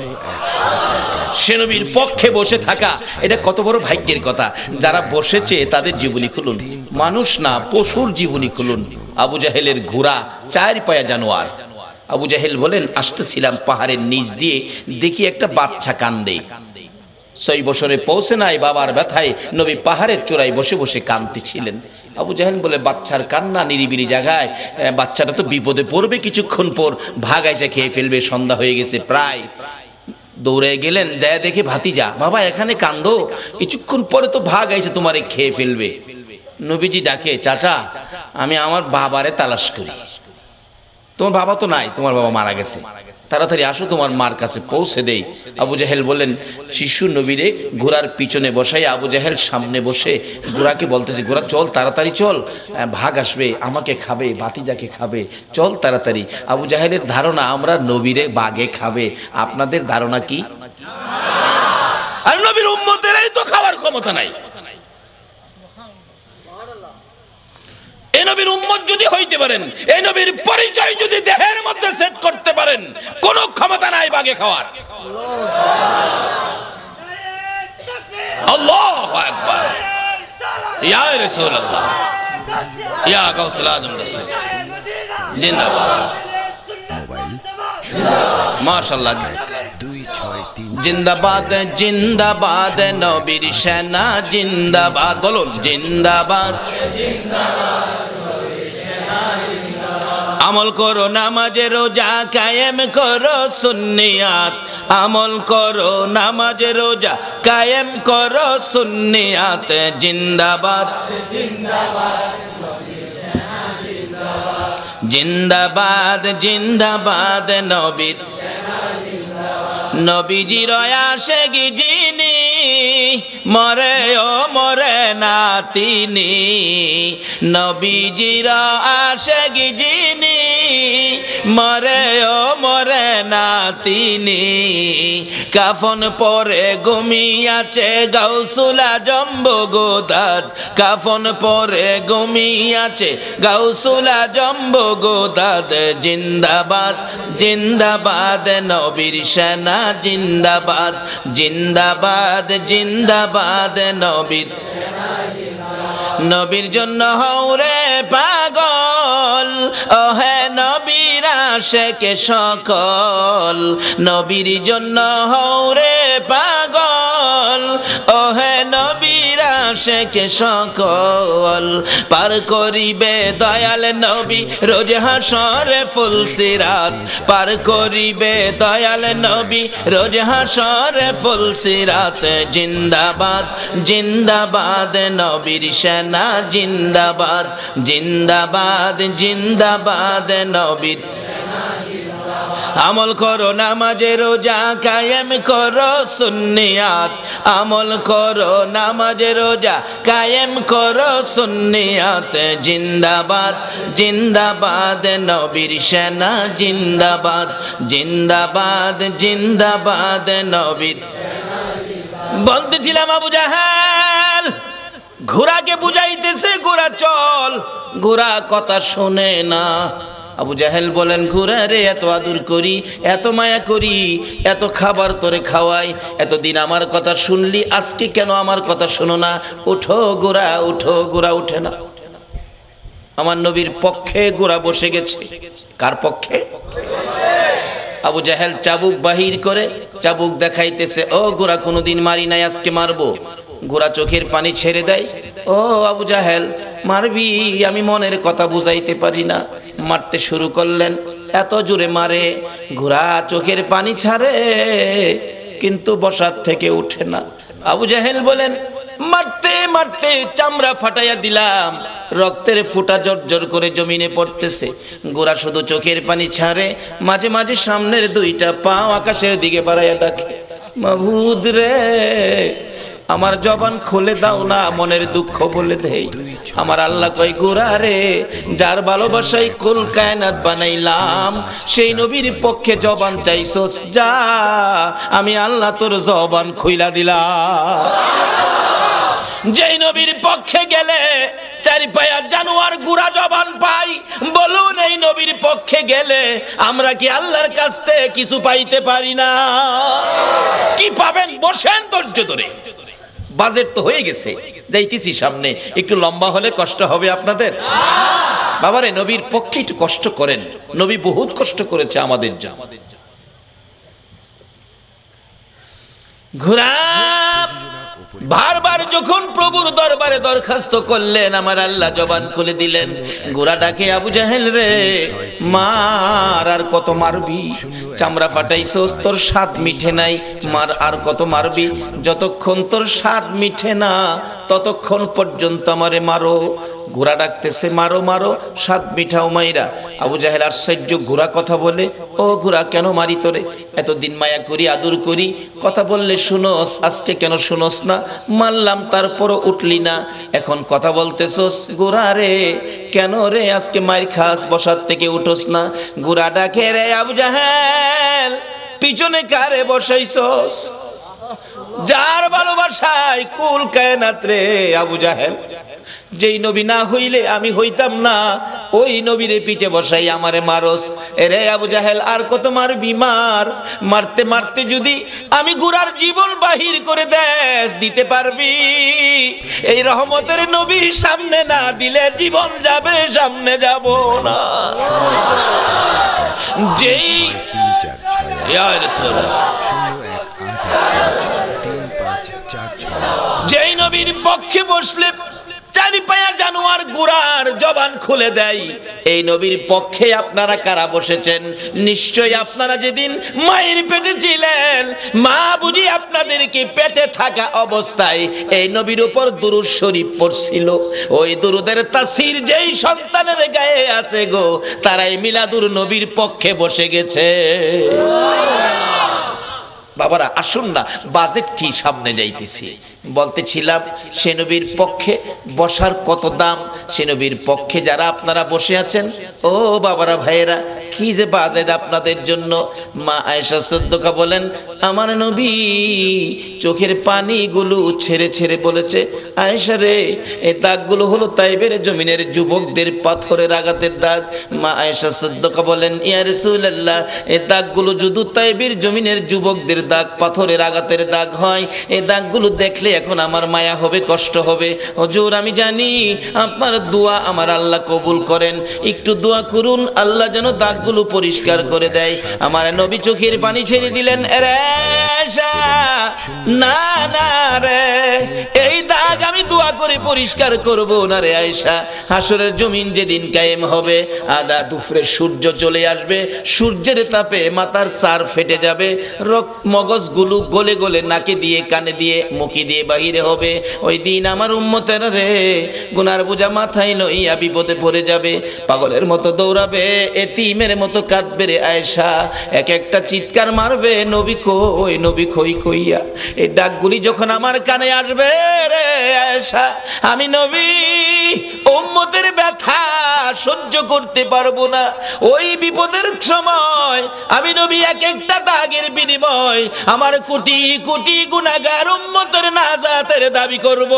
সে নবীর পক্ষে বসে থাকা এটা কত বড় ভাগ্যের কথা। যারা বসেছে তাদের জীবনী খুলুন, মানুষ না পশুর জীবনী খুলুন। আবু জাহেলের ঘোড়া চার পায়া জানোয়ার। আবু জাহেল বলেন, আসতেছিলাম পাহাড়ের নিচ দিয়ে, দেখি একটা বাচ্চা কান্দে। ছয় বছরে পৌঁছে নাই, বাবার ব্যথায় নবী পাহাড়ের চূড়ায় বসে বসে কাঁদতেছিলেন। আবু জাহেল বলে, বাচ্চার কান্না নিরিবিলি জায়গায়, বাচ্চাটা তো বিপদে পড়বে, কিছুক্ষণ পর ভাগাইসা খেয়ে ফেলবে, সন্ধ্যা হয়ে গেছে প্রায়। দৌড়ে গেলেন, যায় দেখে ভাতিজা, বাবা এখানে কান্দো, কিছুক্ষণ পরে তো ভাগ আইসে তোমারে খেয়ে ফেলবে। নবীজি ডাকে, চাচা আমি আমার বাবারে তালাশ করি, তোমার বাবা তো নাই, তোমার বাবা মারা গেছে, তাড়াতাড়ি আসো তোমার মার কাছে পৌঁছে দেই। আবু জাহেল বললেন, শিশু নবীরে ঘোড়ার পিছনে বসাই আবু জাহেল সামনে বসে ঘোড়াকে বলতেছে, ঘোড়া চল তাড়াতাড়ি চল, ভাগ আসবে, আমাকে খাবে, ভাতিজাকে খাবে, চল তাড়াতাড়ি। আবু জাহেলের ধারণা আমরা নবীরে বাগে খাবে, আপনাদের ধারণা কি? আর নবীর উম্মতেরাই তো খাওয়ার ক্ষমতা নাই। এই নবীর উম্মত যদি হইতে পারেন, এই নবীর পরিচয় যদি দেহের মধ্যে সেট করতে পারেন, কোনো ক্ষমতা নাই বাগে খাওয়ার। আল্লাহু আকবার, ইয়া রাসূলুল্লাহ, ইয়া গাউসুল আজম দস্তে জিন্দাবাদ। মোবাইল মাশাআল্লাহ, জিন্দাবাদ জিন্দাবাদ নবীর সেনা জিন্দাবাদ, বলুন জিন্দাবাদ। আমল করো নামাজে রোজা কায়েম করো সুন্নিয়াত আমল করো নামাজে রোজা কায়েম করো সুন্নিয়াত জিন্দাবাদ জিন্দাবাদ জিন্দাবাদ নবীর নবীজির আশিক যিনি মরে ও মরে না তিনি নবীজির আশিক যিনি মরে ও মরে না তিনি কাফন পরে ঘুমিয়াছে গাউসুল আজম বগদাদ কাফন পরে ঘুমিয়াছে গাউসুল আজম বগদাদ জিন্দাবাদ জিন্দাবাদ নবীর সেনা জিন্দাবাদ জিন্দাবাদ জিন্দাবাদ নবীর নবীর জন্য হৌরে পাগল ও হে নবীর আশিক সকল নবীর জন্য হৌরে পাগল ও হে নবীর আশিক সকল পার করিবে দয়াল নবী রোজ হাসরে ফুলসিরাত পার করিবে দয়াল নবী রোজ হাসরে ফুলসিরাত জিন্দাবাদ জিন্দাবাদ নবীর সেনা জিন্দাবাদ জিন্দাবাদ জিন্দাবাদ নবীর আমল করো নামাজে রোজা কায়েম করো সুন্নিয়াত আমল করো নামাজে রোজা কায়েম করো সুন্নিয়াত জিন্দাবাদ জিন্দাবাদ নবীর সেনা জিন্দাবাদ জিন্দাবাদ জিন্দাবাদ নবীর বলতেছিলাম আবু জাহেল ঘোড়াকে বুঝাইতেছে ঘোড়া চল ঘোড়া কথা শোনে না আবু জাহেল বলেন ঘোড়া রে এত আদর করি এত মায়া করি এত খাবার তোরে খাওয়াই এতদিন আমার কথা শুনলি আজকে কেন আমার কথা শোনো না উঠো ঘোড়া উঠো ঘোড়া উঠে না আমার নবীর পক্ষে ঘোড়া বসে গেছে কার পক্ষে আবু জাহেল চাবুক বাহির করে চাবুক দেখাইতেছে ও ঘোড়া কোনোদিন মারি নাই আজকে মারবো ঘোড়া চোখের পানি ছেড়ে দেয় ও আবু জাহেল মারবি আমি মনের কথা বুঝাইতে পারি না মারতে শুরু করলেন এত জোরে মারে ঘোড়া চোখের পানি ছাড়ে কিন্তু বসার থেকে উঠে না আবু জাহেল বলেন মারতে মারতে চামড়া ফাটাইয়া দিলাম রক্তের ফোঁটা জর্জর করে জমিনে পড়তেছে ঘোড়া শুধু চোখের পানি ছাড়ে মাঝে মাঝে সামনের দুইটা পা আকাশের দিকে বাড়াইয়া ডাকে মাবুদ রে আমার জবান খুলে দাও না মনের দুঃখ বলে দেই আমার আল্লাহ কয় ঘোড়া রে যার ভালোবাসায় কুল কায়নাত বানাইলাম সেই নবীর পক্ষে জবান চাইছস যা আমি আল্লাহ তোর জবান খুইলা দিলাম যেই নবীর পক্ষে গেলে চারি পায়া জানোয়ার গুড়া জবান পাই বলুন এই নবীর পক্ষে গেলে আমরা কি আল্লাহর কাছ থেকে কিছু পাইতে পারি না কি পাবেন বসেন ধৈর্য ধরে বাজেট তো হয়ে গেছে যাইতেছি সামনে একটু লম্বা হলে কষ্ট হবে আপনাদের বাবারে নবীর পক্ষে একটু কষ্ট করেন নবী বহুত কষ্ট করেছে আমাদের জন্য ঘোড়া বারবার যখন প্রভুর দরবারে দরখাস্ত করলেন আমার আল্লাহ জবান খুলে দিলেন ঘোড়া ডাকে আবু জাহেল রে মার আর কত মারবি চামড়া ফাটাইছস তোর স্বাদ মিঠে নাই মার আর কত মারবি যতক্ষণ তোর স্বাদ মিঠে না ততক্ষণ পর্যন্ত আমারে মারো ঘোড়া ডাকতেছে মারো মারো স্বাদ মিঠাও মাইরা আবু জাহেল আশ্চর্য ঘোড়া কথা বলে ও ঘোড়া কেন মারি তোরে এতদিন মায়া করি আদর করি কথা বললে শুনোস আজকে কেন শুনোস না মারলাম তারপরও উঠলি না এখন কথা বলতেছস ঘোড়া রে কেন রে আজকে মার খাস বসার থেকে উঠোস না ঘোড়া ডাকে রে আবু জাহেল পিছনে কারে বসাইছস যার ভালোবাসায় কুল কায়নাত রে আবু জাহেল যেই নবী না হইলে আমি হইতাম না ওই নবীরে পিছে বসাই আমারে মারস এরে আবু জাহেল আর কত মারবি মার মারতে মারতে যদি আমি গুরার জীবন বাহির করে দেশ দিতে পারবি এই রহমতের নবী সামনে না দিলে জীবন যাবে সামনে যাব না যেই ইয়া রাসূলুল্লাহ যেই নবীর পক্ষে বসলে চার গালি পায়া জানোয়ার গুড়ার জবান খুলে দেয়। এই নবীর পক্ষে আপনারা কারা বসেছেন? নিশ্চয়ই আপনারা যেদিন মায়ের পেটে ছিলেন, মা বুঝি আপনাদেরকে পেটে থাকা অবস্থায় এই নবীর উপর দুরূদ শরীফ পড়ছিল। ওই দুরূদের তাসির যেই সন্তানের গায়ে আছে গো, তারাই মিলাদুর নবীর পক্ষে বসে গেছে। বাবারা আসুন না, বাজেট কি সামনে যাইতেছি। বলতেছিলাম সে নবীর পক্ষে বসার কত দাম। সে নবীর পক্ষে যারা আপনারা বসে আছেন, ও বাবারা ভাইয়েরা, কি যে বাজেট আপনাদের জন্য। মা আয়েশা সিদ্দিকা বলেন, আমার নবী চোখের পানিগুলো ছেড়ে ছেড়ে বলেছে, আয়েশা রে, এই দাগগুলো হলো তাইবের জমিনের যুবকদের পাথরের আঘাতের দাগ। মা আয়েশা সিদ্দিকা বলেন, ইয়া রাসূলুল্লাহ, এই দাগগুলো যদি তাইবের জমিনের যুবকদের দাগ, পাথরের আঘাতের দাগ হয়, এই দাগগুলো দেখলে এখন আমার মায়া হবে, কষ্ট হবে। হুজুর আমি জানি আপনার দোয়া আমার আল্লাহ কবুল করেন, একটু দোয়া করুন আল্লাহ যেন দাগগুলো পরিষ্কার করে দেয়। আমার নবী চোখের পানি ছেড়ে দিলেন, রে আয়েশা, না না রে, এই দাগ আমি দোয়া করে পরিষ্কার করব না রে আয়েশা। হাসরের জমিন যেদিন কায়েম হবে, আদা দুপুরে সূর্য চলে আসবে, সূর্যের তাপে মাথার চার ফেটে যাবে, রক্ত মগজগুলো গলে গলে নাকে দিয়ে, কানে দিয়ে, মুখে দিয়ে বাহিরে হবে। ওই দিন আমার উম্মতেরা রে গুনার বোঝা মাথায় লইয়া বিপদে পড়ে যাবে, পাগলের মতো দৌড়াবে, এতিমের মতো কাঁদবে রে আয়েশা, এক একটা চিৎকার মারবে, নবী কই, নবী কই কইয়া। এই ডাকগুলি যখন আমার কানে আসবে রে আয়েশা, আমি নবী উম্মতের ব্যথা সহ্য করতে পারবো না। ওই বিপদের সময় আমি নবী এক একটা দাগের বিনিময় আমার কোটি কোটি গুনাহগার উম্মতের নাজাতের দাবি করব।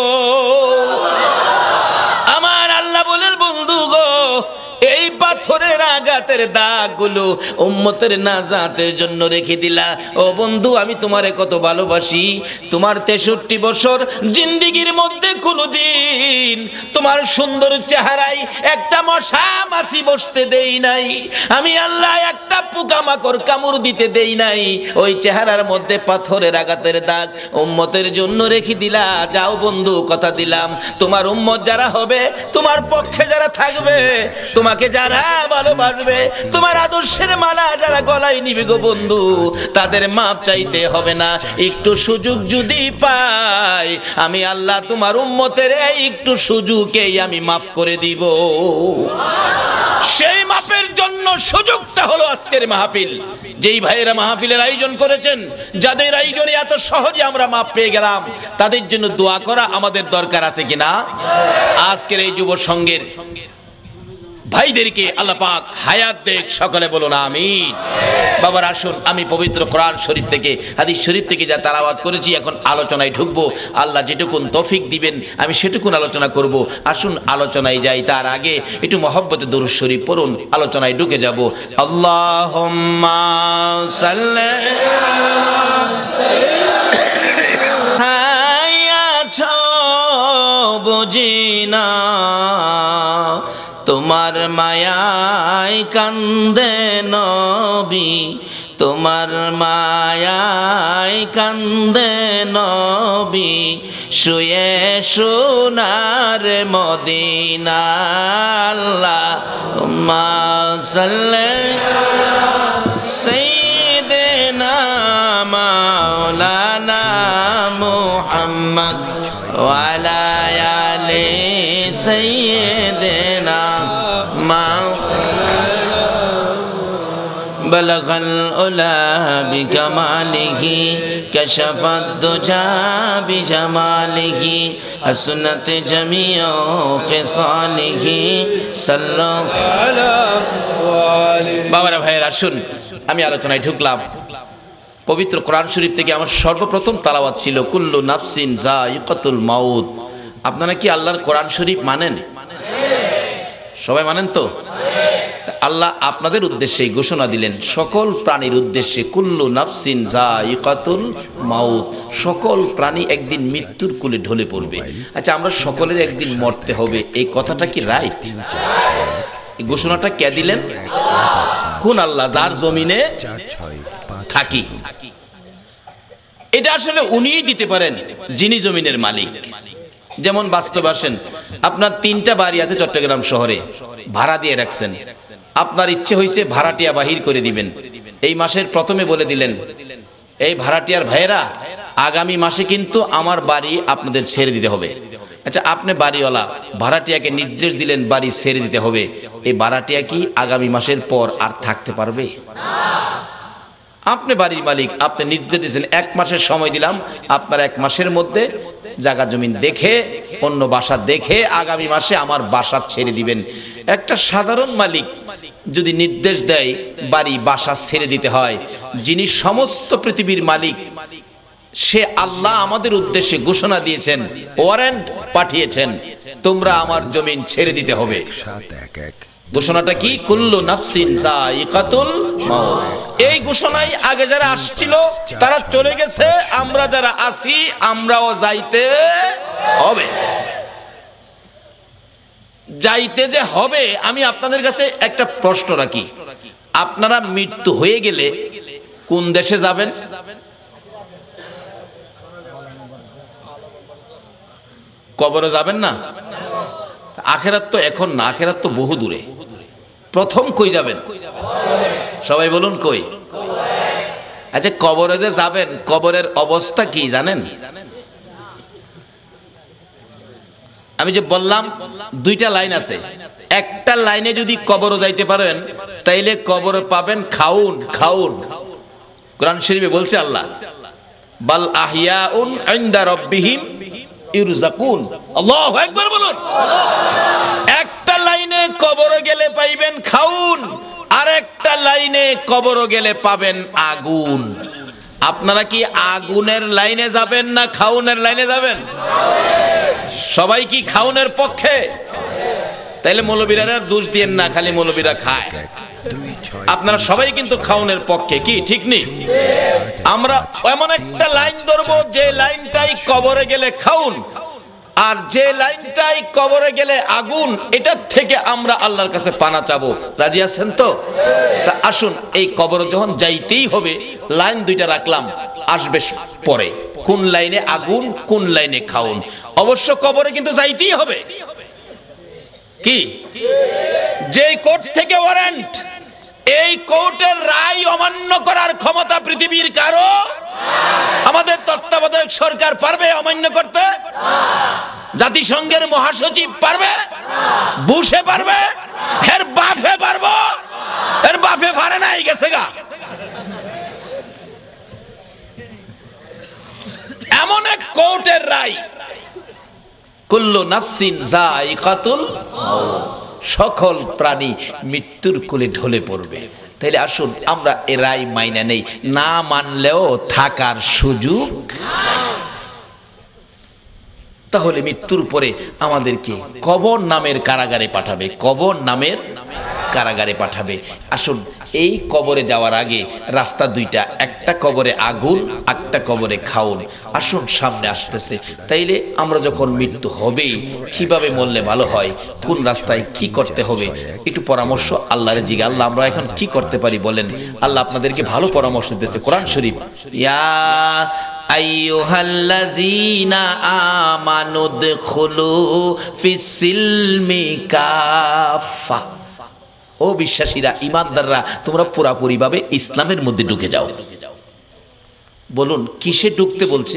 আমার আল্লাহ বলেন, বন্ধু গো, এই পাথরের আঘাতের দাগগুলো উম্মতের নাজাতের জন্য রেখে দিলা। ও বন্ধু, আমি তোমারে কত ভালোবাসি। তোমার তেষট্টি বছর জিন্দিগির মধ্যে কোনোদিন তোমার সুন্দর চেহারায় একটা মশা মাছি বসতে দেই নাই। আমি আল্লাহ একটা পোকামাকড় কামড় দিতে দেই নাই। ওই চেহারার মধ্যে পাথরের আঘাতের দাগ উম্মতের জন্য রেখে দিলা। যাও বন্ধু, কথা দিলাম, তোমার উম্মত যারা হবে, তোমার পক্ষে যারা থাকবে, তোমার তোমাকে যারা ভালোবাসবে, তোমার আদর্শের মালা যারা গলায় নিবে গো বন্ধু, তাদের মাপ চাইতে হবে না। একটু সুযোগ যদি পাই, আমি আল্লাহ তোমার উম্মতের একটু সুযোগেই আমি মাফ করে দিব। সেই মাপের জন্য সুযোগটা হলো আজকের মাহফিল। যেই ভাইয়েরা মাহফিলের আয়োজন করেছেন, যাদের আয়োজনে এত সহজে আমরা মাপ পেয়ে গেলাম, তাদের জন্য দোয়া করা আমাদের দরকার আছে কিনা? আজকের এই যুব সংঘের ভাইদেরকে আল্লাহ পাক হায়াত দেখ, সকলে বলুন আমিন। বাবার আসুন, আমি পবিত্র কোরআন শরীফ থেকে, হাদিস শরীফ থেকে যা তেলাওয়াত করেছি, এখন আলোচনায় ঢুকবো। আল্লাহ যেটুকুন তৌফিক দিবেন আমি সেটুকুন আলোচনা করব। আসুন আলোচনায় যাই, তার আগে একটু মহব্বতে দরুদ শরীফ পড়ুন, আলোচনায় ঢুকে যাব। আল্লাহুম্মা সাল্লি আছো বুঝিনা তোমার মায়ায় কান্দে নবী, তোমার মায়ায় কান্দে নবী, শুয়ে সোনার মদিনা। আল্লাহুম্মা সাল্লি সাইয়্যিদিনা মাওলানা মুহাম্মদ ওয়া আলা আলি সাইয়্যিদিনা بلغ العلا بكماله كشف الدجى بجماله حسنت جميع خصاله صلى বাবারা ভাইয়েরা আসুন, আমি আলোচনায় ঢুকলাম। পবিত্র কোরআন শরীফ থেকে আমার সর্বপ্রথম তেলাওয়াত ছিল কুল্লু নাফসিন যায়িকাতুল মাউত। আপনারা কি আল্লাহর কোরআন শরীফ মানেন? সবাই মানেন তো? আল্লাহ আপনাদের উদ্দেশ্যে ঘোষণা দিলেন, সকল প্রাণীর উদ্দেশ্যে, কুল্লু নাফসিন যায়িকাতুল মাউত, সকল প্রাণী একদিন মৃত্যুর কোলে ঢলে পড়বে। আচ্ছা, আমরা সকলের একদিন মরতে হবে, এই কথাটা কি রাইট? এই ঘোষণাটা কে দিলেন? কোন আল্লাহ? যার জমিনে থাকি। এটা আসলে উনিই দিতে পারেন, যিনি জমিনের মালিক। যেমন বাস্তব আসেন, আপনার তিনটা বাড়ি আছে চট্টগ্রাম শহরে, ভাড়া দিয়ে রাখছেন, আপনার ইচ্ছে হয়েছে ভাড়াটিয়া বাহির করে দিবেন। এই মাসের প্রথমে বলে দিলেন, এই ভাড়াটিয়ার ভাইয়েরা আগামী মাসে কিন্তু আমার বাড়ি আপনাদের ছেড়ে দিতে হবে। আচ্ছা, আপনি বাড়িওয়ালা ভাড়াটিয়াকে নির্দেশ দিলেন বাড়ি ছেড়ে দিতে হবে, এই ভাড়াটিয়া কি আগামী মাসের পর আর থাকতে পারবে? আপনি বাড়ির মালিক, আপনি নির্দেশ দিয়েছেন এক মাসের সময় দিলাম, আপনার এক মাসের মধ্যে জায়গা জমিন দেখে অন্য বাসা দেখে আগামী মাসে আমার বাসা ছেড়ে দিবেন। একটা সাধারণ মালিক যদি নির্দেশ দেয় বাড়ি বাসা ছেড়ে দিতে হয়, যিনি সমস্ত পৃথিবীর মালিক সে আল্লাহ আমাদের উদ্দেশ্যে ঘোষণা দিয়েছেন, ওয়ারেন্ট পাঠিয়েছেন, তোমরা আমার জমিন ছেড়ে দিতে হবে। ঘোষণাটা কি? কুল্লু নাফসিন যায়িকাতুল মাউত। এই ঘোষণাই আগে যারা আসছিল তারা চলে গেছে, আমরা যারা আছি আমরাও যাইতে হবে। যাইতে যে হবে, আমি আপনাদের কাছে একটা প্রশ্ন রাখি, আপনারা মৃত্যু হয়ে গেলে কোন দেশে যাবেন? কবরে যাবেন না? আখেরাত তো এখন না, আখেরাত তো বহু দূরে। প্রথম কই যাবেন? সবাই বলুন কই? আচ্ছা, কবরে যে যাবেন, কবরের অবস্থা কি জানেন? আমি যে বললাম দুইটা লাইন আছে, একটা লাইনে যদি কবরে যাইতে পারেন তাইলে কবরে পাবেন খাউন। খাউন কোরআন শরীফে বলছে আল্লাহ, বাল আহিয়াউন ইনদা রাব্বিহিম ইরযাকুন। আল্লাহু আকবার বলুন। একটা লাইনে কবরে গেলে পাইবেন খাউন, আর একটা লাইনে কবরে গেলে পাবেন আগুন। আপনারা কি আগুনের লাইনে যাবেন না খাউনের লাইনে যাবেন? সবাই কি খাউনের পক্ষে? তাইলে মৌলবীরা দোষ দিয়েন না, খালি মৌলবীরা খায়। আপনারা সবাই কিন্তু খাউনের পক্ষে, কি ঠিক নেই? আমরা এমন একটা লাইন ধরবো যে লাইনটাই কবরে গেলে খাউন, আর যে লাইনটাই কবরে গেলে আগুন, এটার থেকে আমরা আল্লাহর কাছে পানা চাবো। রাজি আছেন তো? তা আসুন, এই কবরে যখন যাইতেই হবে, লাইন দুইটা রাখলাম, আসবে পরে কোন লাইনে আগুন কোন লাইনে খাউন। অবশ্য কবরে কিন্তু যাইতেই হবে। কি? যে কোর্ট থেকে ওয়ারেন্ট, এই কোর্টের রায় অমান্য করার ক্ষমতা পৃথিবীর কারো? আমাদের তত্ত্বাবধায়ক সরকার পারবে অমান্য করতে? জাতিসংঘের মহাসচিব পারবে? বুশে পারবে? এর বাফে পারবো? এর বাফে পারে নাই, গেছে গা। এমন এক কোর্টের রায়, কুল্লু নাফসিন যায়িকাতুল মাউত, সকল প্রাণী মৃত্যুর কোলে ঢলে পড়বে। তাইলে আসুন আমরা এ রায় মাইনা নেই, না মানলেও থাকার সুযোগ। তাহলে মৃত্যুর পরে আমাদেরকে কবর নামের কারাগারে পাঠাবে, কবর নামের কারাগারে পাঠাবে। আসুন, এই কবরে যাওয়ার আগে রাস্তা দুইটা, একটা কবরে আগুন, একটা কবরে খাউন। আসুন, সামনে আসতেছে। তাইলে আমরা যখন মৃত্যু হবে কিভাবে মরলে ভালো হয়, কোন রাস্তায় কি করতে হবে, একটু পরামর্শ আল্লাহর জিজ্ঞাসা। আল্লাহ আমরা এখন কি করতে পারি বলেন? আল্লাহ আপনাদেরকে ভালো পরামর্শ দিতেছে কোরআন শরীফ। ইয়া আইয়ুহাল্লাযীনা আমানু দুখুলু ফিস-সিলমি কাফা। ও বিশ্বাসীরা, ইমানদাররা, তোমরা পুরাপুরি ভাবে ইসলামের মধ্যে ঢুকে যাও। বলুন কিসে ঢুকতে বলছে?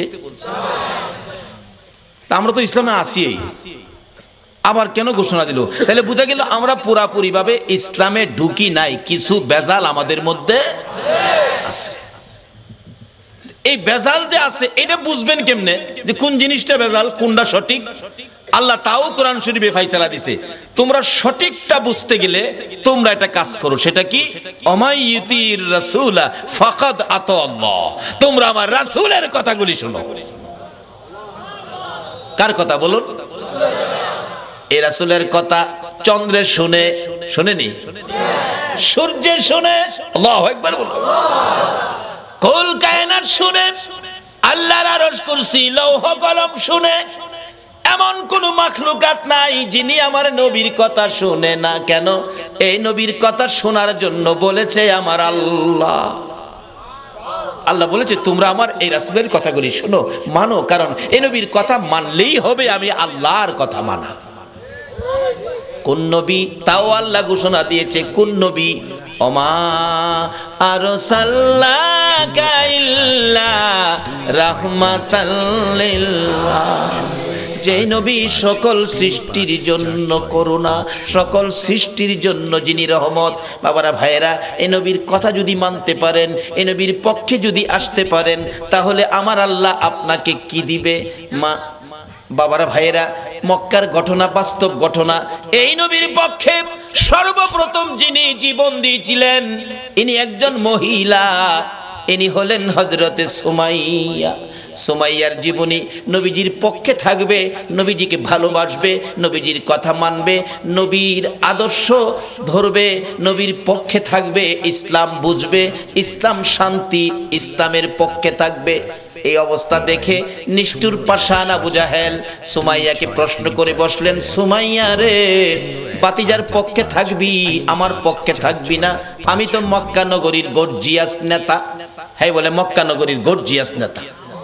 তা আমরা তো ইসলামে আছি, আবার কেন ঘোষণা দিল? তাহলে বোঝা গেল আমরা পুরাপুরি ভাবে ইসলামে ঢুকি নাই, কিছু বেজাল আমাদের মধ্যে আছে। এই বেজাল যে আছে এটা বুঝবেন কেমনে যে কোন জিনিসটা বেজাল কোনটা সঠিক? আল্লাহ তাও কোরআন শরীফে ফায়সালা দিছে। তোমরা সঠিকটা বুঝতে গেলে তোমরা একটা কাজ করো, সেটা কি? অমাইয়ুতির রাসূলা ফাকাদ আতাল্লাহ। তোমরা আমার রাসূলের কথাগুলি শোনো। কার কথা বলুন? এই রাসূলের কথা চন্দ্রে শুনে, শুনেনি? সূর্যে শুনে, আল্লাহু আকবার বলুন। কুল কায়নাত শুনে, আল্লাহর আরশ কুরসি লৌহ কলম শুনে, এমন কোন মাখলুকাত নাই যিনি আমার নবীর কথা শুনে না। কেন? এই নবীর কথা শোনার জন্য বলেছে আমার আল্লাহ। আল্লাহ বলেছে তোমরা আমার এই রাসূলের কথাগুলি শোনো, মানো, কারণ এই নবীর কথা মানলেই হবে আমি আল্লাহর কথা মানা। কোন নবী? তাও আল্লাহ ঘোষণা দিয়েছে কোন নবী? ওমা আরসালনাকা ইল্লা রাহমাতাল লিল আলামিন, যে নবী সকল সৃষ্টির জন্য করুণা, সকল সৃষ্টির জন্য যিনি রহমত। বাবারা ভাইয়েরা, এই নবীর কথা যদি মানতে পারেন, এই নবীর পক্ষে যদি আসতে পারেন, তাহলে আমার আল্লাহ আপনাকে কি দিবে? মা বাবারা ভাইয়েরা, মক্কার ঘটনা বাস্তব ঘটনা। এই নবীর পক্ষে সর্বপ্রথম যিনি জীবন দিয়েছিলেন ইনি একজন মহিলা, ইনি হলেন হযরতে সুমাইয়া। সুমাইয়ার জীবনী নবীজির পক্ষে থাকবে, নবীজিকে ভালোবাসবে, নবীজির কথা মানবে, নবীর আদর্শ ধরবে, নবীর পক্ষে থাকবে, ইসলাম বুঝবে, ইসলাম শান্তি, ইসলামের পক্ষে থাকবে। এই অবস্থা দেখে নিষ্ঠুর পাষাণ আবু জাহেল সুমাইয়াকে প্রশ্ন করে বসলেন, সুমাইয়া রে, বাতিজার পক্ষে থাকবি, আমার পক্ষে থাকবি না? আমি তো মক্কা নগরীর গর্জিয়াস নেতা। হ্যাঁ বলে, মক্কা নগরীর গর্জিয়াস নেতা।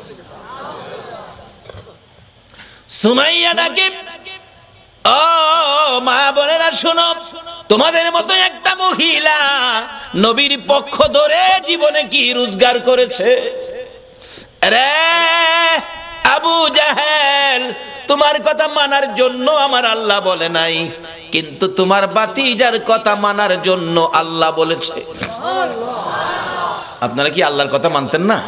সুমাইয়া ডাকে, ও মা বোনেরা শোনো, তোমাদের মতো একটা মহিলা নবীর পক্ষ ধরে জীবনে কি রোজগার করেছে? রে আবু জাহেল, তোমার কথা মানার জন্য আমার আল্লাহ বলে নাই, কিন্তু তোমার বাতিজার কথা মানার জন্য আল্লাহ বলেছে। আপনারা কি আল্লাহর কথা মানতেন না?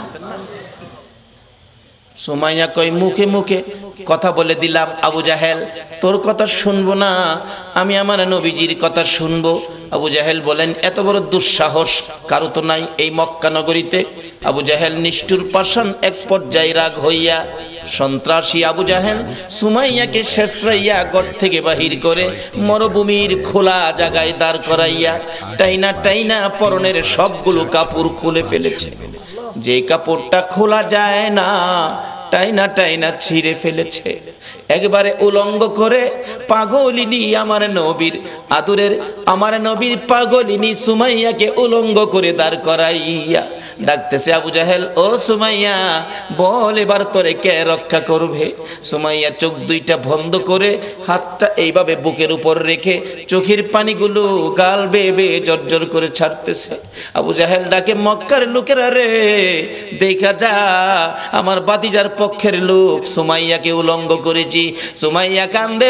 সুমাইয়া কই, মুখে মুখে কথা বলে দিলাম আবু জাহেল, তোর কথা শুনবো না, আমি আমার নবীজির কথা শুনবো। আবু জাহেল বলেন, এত বড় দুঃসাহস কারো তো নাই এই মক্কা নগরীতে। আবু জাহেল নিষ্ঠুর পাষাণ এক পর্যায়ে রাগ হইয়া সন্ত্রাসী আবু জাহেল সুমাইয়াকে শেষরাইয়া ঘর থেকে বাহির করে মরুভূমির খোলা জায়গায় দাঁড় করাইয়া টাইনা টাইনা পরনের সবগুলো কাপড় খুলে ফেলেছে। যে কাপড়টা খোলা যায় না টাইনা টাইনা ছিঁড়ে ফেলেছে, একবারে উলঙ্গ করে পাগলিনী আমার নবীর আদরের আমার নবীর পাগলিনী সুমাইয়াকে উলঙ্গ করে দাঁড় করাইয়া ডাকতেছে, আবু জাহেল ও সুমাইয়া বল এবার তোরে কে রক্ষা করবে? সুমাইয়া চোখ দুইটা বন্ধ করে হাতটা এইভাবে বুকের উপর রেখে চোখের পানিগুলো গাল বেয়ে বেয়ে জর্জর করে ছাড়তেছে। আবু জাহেল ডাকে, মক্কার লোকেরা রে, দেখা যা আমার বাতিজার পক্ষের লোক সুমাইয়াকে উলঙ্গ করেছি। সুমাইয়া কান্দে,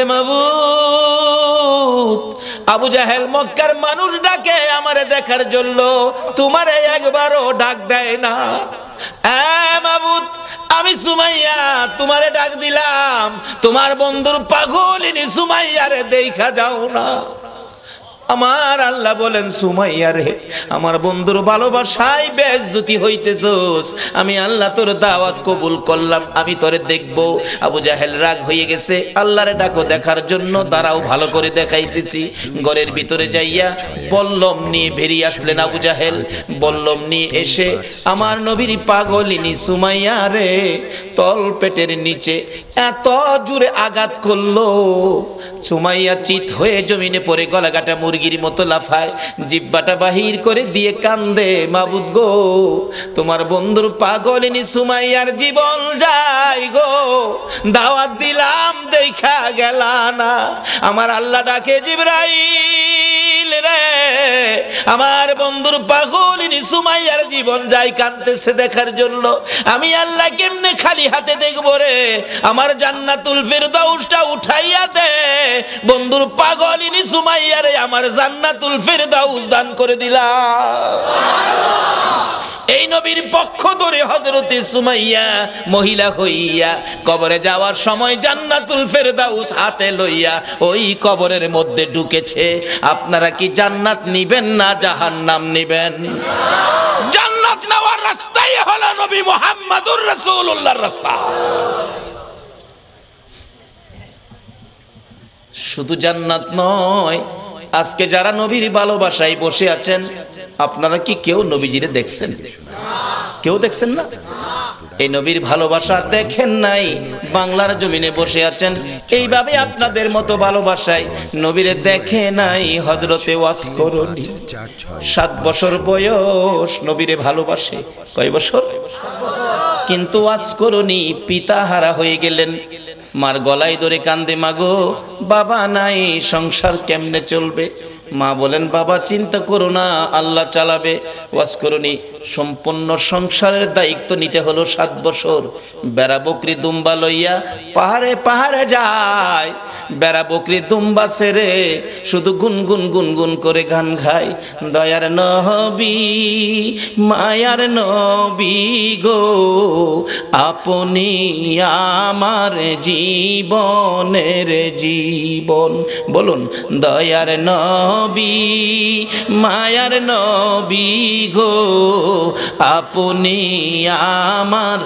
মাবুদ আবু জাহেল মক্কার মানুষ ডাকে আমারে দেখার জন্য, তোমারে একবারও ডাক দেয় না। এ মাবুদ, আমি সুমাইয়া তোমারে ডাক দিলাম, তোমার বন্ধুর পাগলিনী সুমাইয়ারে দেখা যাও না। আমার আল্লাহ বলেন, সুমাইয়া রে, আমার বন্ধুর ভালোবাসায় বেইজ্জতি হইতেছস, আমি আল্লাহ তোর দাওয়াত কবুল করলাম, আমি তোরে দেখব। আবু জাহেল রাগ হয়ে গেছে, আল্লাহরে ডাকো দেখার জন্য, দাঁড়াও ভালো করে দেখাইতেছি। ঘরের ভিতরে যাইয়া বল্লম নিয়ে বেরিয়ে আসলেন আবু জাহেল। বল্লম নিয়ে এসে আমার নবীর পাগলিনী সুমাইয়া রে তল পেটের নিচে এত জোরে আঘাত করলো, সুমাইয়া চিত হয়ে জমিনে পড়ে গলাকাটা মুরগির মতো লাফায়, জিব্বাটা বাহির করে দিয়ে কান্দে, মাবুদ গো তোমার বন্ধুর পাগলিনী সুমাইয়ার জীবন যায় গো, দাওয়াত দিলাম দেখা গেলা না। আমার আল্লাহ ডাকে, জিবরাইল রে, আমার বন্ধুর পাগলিনী সুমাইয়ার জীবন যায়, কাঁদতেছে দেখার জন্য, আমি আল্লাহ কেমনে খালি হাতে দেখবো রে? আমার জান্নাতুল ফেরদাউসটা উঠাইয়া দে, বন্ধুর পাগলিনী সুমাইয়ারে আমার জান্নাতুল ফেরদাউস দান করে দিলাম। এই নবীর পক্ষ ধরে হযরতে সুমাইয়া মহিলা হইয়া কবরে যাওয়ার সময় জান্নাতুল ফেরদাউস হাতে লইয়া ওই কবরের মধ্যে ঢুকেছে। আপনারা কি জান্নাত নিবেন না জাহান্নাম নিবেন? জান্নাত নেওয়ার রাস্তাই হলো নবী মুহাম্মদুর রাসূলুল্লাহর রাস্তা। শুধু জান্নাত নয়, আজকে যারা নবীর ভালোবাসায় বসে আছেন, আপনারা কি কেউ নবীজিরে দেখছেন? কেউ দেখছেন না? এই নবীর ভালোবাসা দেখেন নাই, বাংলার জমিনে বসে আছেন এইভাবে আপনাদের মতো ভালোবাসায় নবীরে দেখে নাই। হযরতে ওয়াজ করুনি, সাত বছর বয়স নবীরে ভালোবাসে। কয় বছর? কিন্তু ওয়াজ করুনি পিতা হারা হয়ে গেলেন। মার গলায় ধরে কান্দে, মাগো বাবা নাই, সংসার কেমনে চলবে? মা বলেন বাবা চিন্তা করো না, আল্লাহ চালাবে। ওয়াজ করুনি সম্পূর্ণ সংসারের দায়িত্ব নিতে হলো। সাত বছর বেড়া বকরি দুম্বা লইয়া পাহাড়ে পাহাড়ে যায়, বেড়া বকরি দুম্বা ছেড়ে শুধু গুনগুন গুনগুন করে গান গায়। দয়ার নবী মায়ার নবী গো, আপনি আমার জীবনের জীবন। বলুন দয়ার নবী মায়ার নবী গো, আপনি আমার।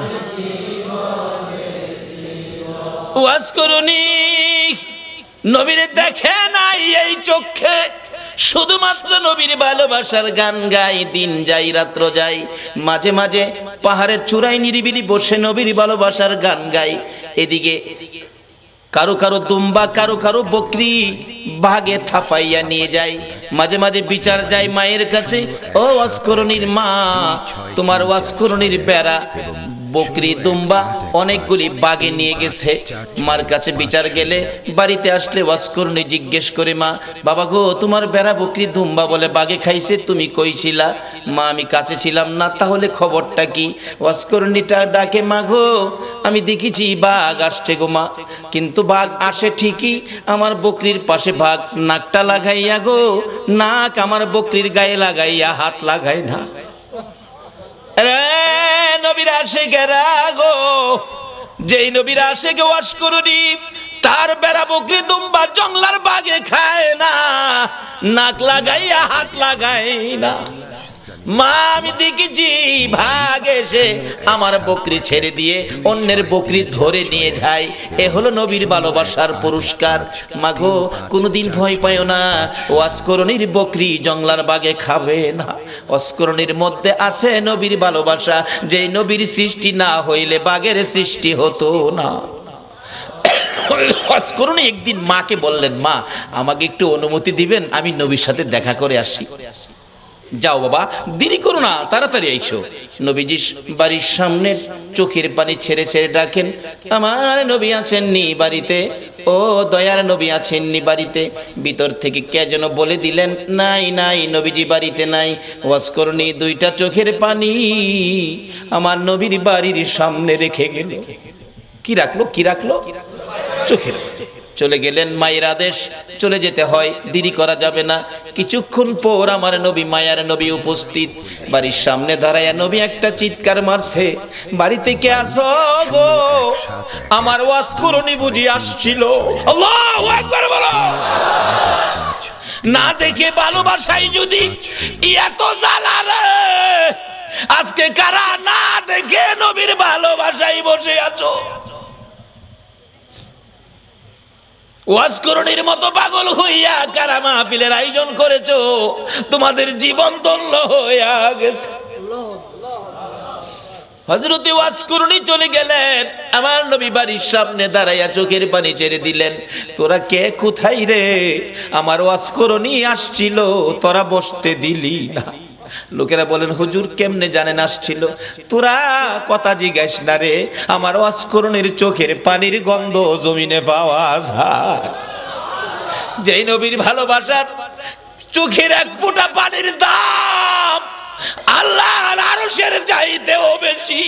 ওয়াজ করুনি নবীরে দেখে নাই এই চোখে, শুধুমাত্র নবীর ভালোবাসার গান গাই। দিন যাই রাত্র যাই, মাঝে মাঝে পাহাড়ের চূড়ায় নিরিবিলি বসে নবীর ভালোবাসার গান গাই। এদিকে কারো কারো দুম্বা, কারো কারো বকরি ভাগে থাফাইয়া নিয়ে যায়। মাঝে মাঝে বিচার যায় মায়ের কাছে, ও ওয়াজ করুনির মা, তোমার ওয়াজ করুনির বেড়া বকরি দুম্বা অনেকগুলি বাগে নিয়ে গেছে। মার কাছে বিচার গেলে বাড়িতে আসলে ওয়াজ করুনি জিজ্ঞেস করে, মা বাবা গো তোমার বেড়া বকরি দুম্বা বলে বাগে খাইছে, তুমি কইছিলা? মা আমি কাছে ছিলাম না, তাহলে খবরটা কি? ওয়াজ করুনিটা ডাকে, মা গো আমি দেখেছি বাঘ আসছে গো মা, কিন্তু বাঘ আসে ঠিকই, আমার বকরির পাশে বাঘ নাকটা লাগাইয়া গো, নাক আমার বকরির গায়ে লাগাইয়া হাত লাগাই না। নবীর আশিকেরা গো, যেই নবীর আশিকে ওয়াজ করুনি তার বেড়া বকরি দুম্বা জংলার বাগে খায় না, নাক লাগাইয়া হাত লাগাই না। মা আমি দেখেছি ভাগ এসে আমার বকরি ছেড়ে দিয়ে অন্যের বকরি ধরে নিয়ে যায়। এ হলো নবীর ভালোবাসার পুরস্কার। মাগো কোনোদিন ভয় পায় না, ওয়াজ করুনির বকরি জংলার বাগে খাবে না। ওয়াজ করুনির মধ্যে আছে নবীর ভালোবাসা, যে নবীর সৃষ্টি না হইলে বাঘের সৃষ্টি হতো না। ওয়াজ করুনি একদিন মাকে বললেন, মা আমাকে একটু অনুমতি দিবেন, আমি নবীর সাথে দেখা করে আসি। যাও বাবা, দেরি করো না, তাড়াতাড়ি আইসো। নবীজি বাড়ির সামনে চোখের পানি ছেড়ে ছেড়ে ডাকেন, আমার নবী আছেননি বাড়িতে? ও দয়ার নবী আছেননি বাড়িতে? ভিতর থেকে কে যেন বলে দিলেন, নাই নাই নবীজি বাড়িতে নাই। ওয়াজ করুনি দুইটা চোখের পানি আমার নবীর বাড়ির সামনে রেখে গেল। কি রাখলো? কি রাখলো? চোখের পানি। চলে গেলেন, মায়ের আদেশ, চলে যেতে হয়, দেরি করা যাবে না। কিছুক্ষণ পর আমার নবী মায়ার নবী উপস্থিত। বাড়ির সামনে দাঁড়ায়া নবী একটা চিৎকার মারছে, বাড়িতে কে আছো গো? আমার ওয়াজ করুনি বুঝি আসছিল। আল্লাহু আকবার বলো। না দেখে ভালোবাসাই যদি এত জ্বালা রে, আজকে কারা না দেখে নবীর ভালোবাসাই বসে আছো? ওয়াজ করুনির মতো পাগল হইয়া কারা মাহফিলের আয়োজন করেছো? তোমাদের জীবন ধন্য হইয়া গেছে। হযরতে ওয়াজ করুনি চলে গেলেন, আমার নবী বাড়ির সামনে দাঁড়াইয়া চোখের পানি ছেড়ে দিলেন। তোরা কে কোথায় রে? আমার ওয়াজ করুনি আসছিল, তোরা বসতে দিলি না। লোকেরা বলেন, হুজুর কেমনে জানেন আসছিল? তোরা কথা জিজ্ঞাস না রে, আমার ওয়াজ করুনির চোখের পানির গন্ধ জমিনে পাওয়া যায়। যেই নবীর ভালোবাসার চোখের এক ফোঁটা পানির দাম আল্লাহর আরশের চাইতেও বেশি।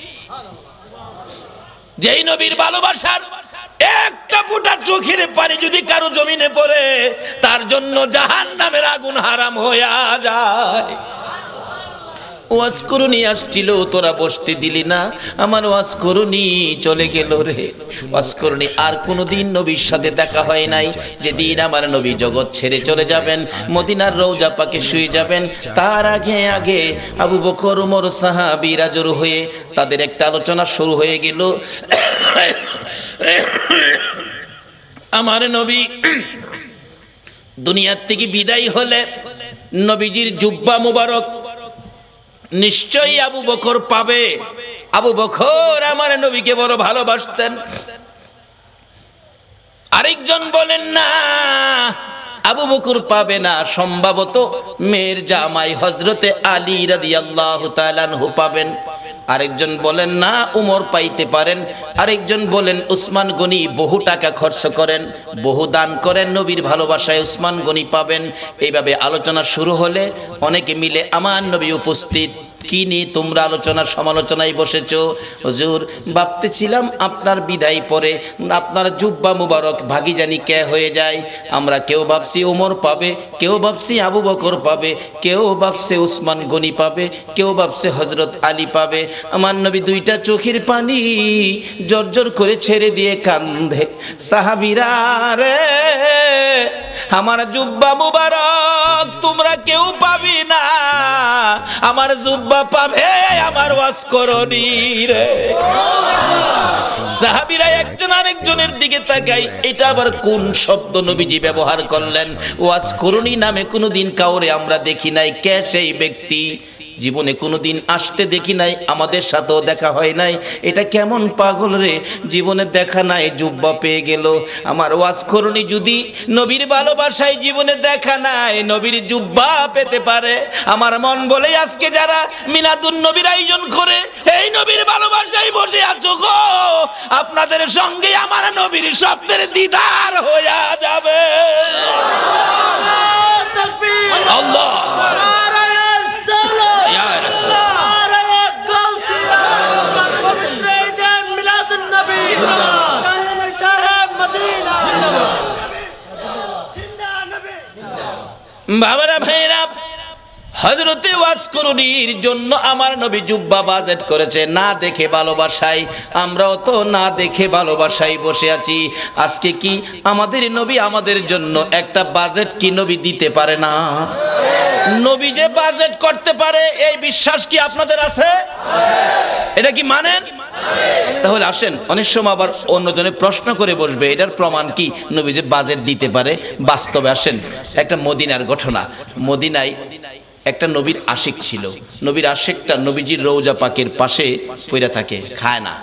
যেই নবীর ভালোবাসার একটা ফোঁটা চোখের পানি যদি কারো জমিনে পড়ে, তার জন্য জাহান্নামের আগুন হারাম হয়ে যায়। ওয়াজ করুনি আসছিল, তোরা বসতে দিলি না, আমার ওয়াজ করুনি চলে গেল রে। ওয়াজ করুনি আর কোনোদিন নবীর সাথে দেখা হয় নাই। যেদিন আমার নবী জগৎ ছেড়ে চলে যাবেন, মদিনার রওজা পাকে শুয়ে যাবেন, তার আগে আগে আবু বকর ওমর সাহাবীরা জড়ো হয়ে তাদের একটা আলোচনা শুরু হয়ে গেল। আমার নবী দুনিয়ার থেকে বিদায় হলে নবীজির জুব্বা মুবারক নিশ্চয়ই আবু বকর পাবে। আবু বকর আমার নবীকে বড় ভালোবাসতেন। আরেকজন বলেন না, আবু বকর পাবে না, সম্ভবত মেয়ের জামাই হযরতে আলী রাদিয়াল্লাহু তাআলা আনহু পাবেন। আরেকজন বলেন না, উমর পাইতে পারেন। আরেকজন বলেন উসমান গনি বহু টাকা খরচ করেন, বহু দান করেন, নবীর ভালোবাসায় উসমান গনি পাবেন। এইভাবে আলোচনা শুরু হলে অনেকে মিলে আমার নবী উপস্থিত, কি নিয়ে তোমরা আলোচনা সমালোচনায় বসেছো? হুজুর ভাবতেছিলাম আপনার বিদায় পরে আপনার জুব্বা মুবারক ভাগি জানি কে হয়ে যায়। আমরা কেউ ভাবছি উমর পাবে, কেউ ভাবছি আবু বকর পাবে, কেউ ভাবছে উসমান গনি পাবে, কেউ ভাবছে হযরত আলী পাবে। আমার নবী দুইটা চোখের পানি জর্জর করে ছেড়ে দিয়ে কান্দে, সাহাবীরা রে আমার জুব্বা মুবারক তোমরা কেউ পাবি না, আমার জুব্বা পাবে আমার ওয়াজ করনি রে। সাহাবীরা একজন আরেকজনের দিকে তাকাই, এটা আবার কোন শব্দ নবীজি ব্যবহার করলেন? ওয়াজ করনি নামে কোনোদিন কাউরে আমরা দেখি নাই। কে সেই ব্যক্তি? জীবনে কোনোদিন আসতে দেখি নাই, আমাদের সাথেও দেখা হয় নাই। এটা কেমন পাগল রে, জীবনে দেখা নাই জুব্বা পেয়ে গেল। আমার ওয়াজ করনি যদি নবীর ভালোবাসায় জীবনে দেখা নাই, নবীর জুব্বা পেতে পারে। আমার মন বলে আজকে যারা মিলাদুন নবীর আয়োজন করে এই নবীর ভালোবাসায় বসে আছো গো, আপনাদের সঙ্গে আমার নবীর স্বপ্নের দিদার হয়ে যাবে। আল্লাহ বাবারা ভাইরা, হযরতে ওয়াজ করুনির জন্য আমার নবী জুব্বা বাজেট করেছে না দেখে ভালোবাসায়। আমরাও তো না দেখে ভালোবাসায় বসে আছি। আজকে কি আমাদের নবী আমাদের জন্য একটা বাজেট কি নবী দিতে পারে না? নবী যে বাজেট করতে পারে এই বিশ্বাস কি আপনাদের আছে? এটা কি মানেন? তাহলে আসেন, অনেক সময় আবার অন্যজনে প্রশ্ন করে বসবে এটার প্রমাণ কি নবী যে বাজেট দিতে পারে। বাস্তবে আসেন একটা মদিনার ঘটনা। মদিনায় একটা নবীর আশিক ছিল। নবীর আশিকটা নবীজির রওজা পাকের পাশে পইরা থাকে, খায় না।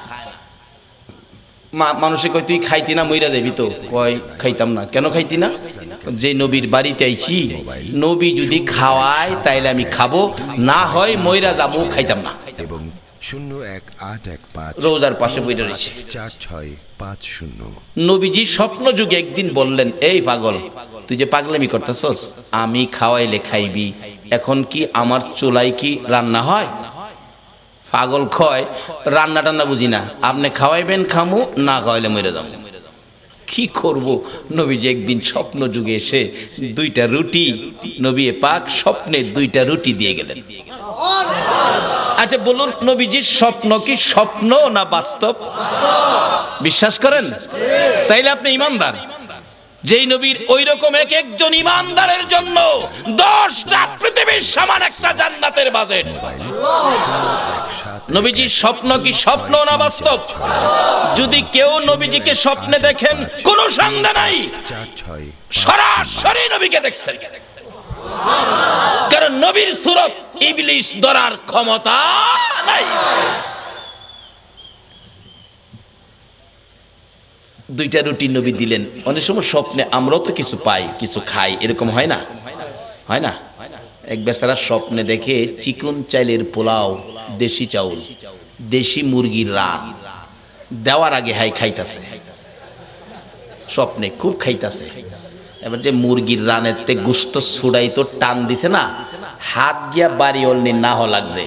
মানুষে কয় তুই খাইতি না, মইরা যাবি তো? কয় খাইতাম না। কেন খাইতি না? যে নবীর বাড়িতে আইছি, নবী যদি খাওয়ায় তাইলে আমি খাবো, না হয় মইরা যাবো, খাইতাম না। এবং শূন্য এক আট এক পাঁচ রোজার পাশে বইটা রয়েছে চার ছয় পাঁচ শূন্য। নবীজি স্বপ্ন যুগে একদিন বললেন, এই পাগল তুই যে পাগলামি করতেছস, আমি খাওয়াইলে খাইবি, এখন কি আমার চুলাই কি রান্না হয়? পাগল কয় রান্না টান্না বুঝি না, আপনি খাওয়াইবেন খামু, না খাওয়াইলে মরে যাবো। কি করব? নবীজি একদিন স্বপ্ন যুগে এসে দুইটা রুটি, নবী পাক স্বপ্নে দুইটা রুটি দিয়ে গেলেন। আচ্ছা বলুন, নবীজির স্বপ্ন কি স্বপ্ন না বাস্তব? বিশ্বাস করেন? তাইলে আপনি ইমানদার। যেই নবীর ওই রকম এক একজন ইমানদারের জন্য দশটা পৃথিবীর সমান একটা জান্নাতের বাজেট। নবীজির স্বপ্ন কি স্বপ্ন না বাস্তব? যদি কেউ নবীজিকে স্বপ্নে দেখেন কোনো সন্দেহ নাই, সরাসরি নবীকে দেখছেন। কারণ নবীর সুরত ইবলিশ ধরার ক্ষমতা নাই। দুইটা রুটি নবী দিলেন। অনেক সময় স্বপ্নে আমরাও তো কিছু পাই, কিছু খাই, এরকম হয় না? হয় না? এক বেচারা স্বপ্নে দেখে চিকন চাইলের পোলাও, দেশি চাউল, দেশি মুরগির রান দেওয়ার আগে হাই খাইতাছে, স্বপ্নে খুব খাইতাছে। এবার যে মুরগির রানের তে গুস্ত ছুড়াই তো টান দিছে না, হাত গিয়া বাড়ি অলনি না হ লাগছে।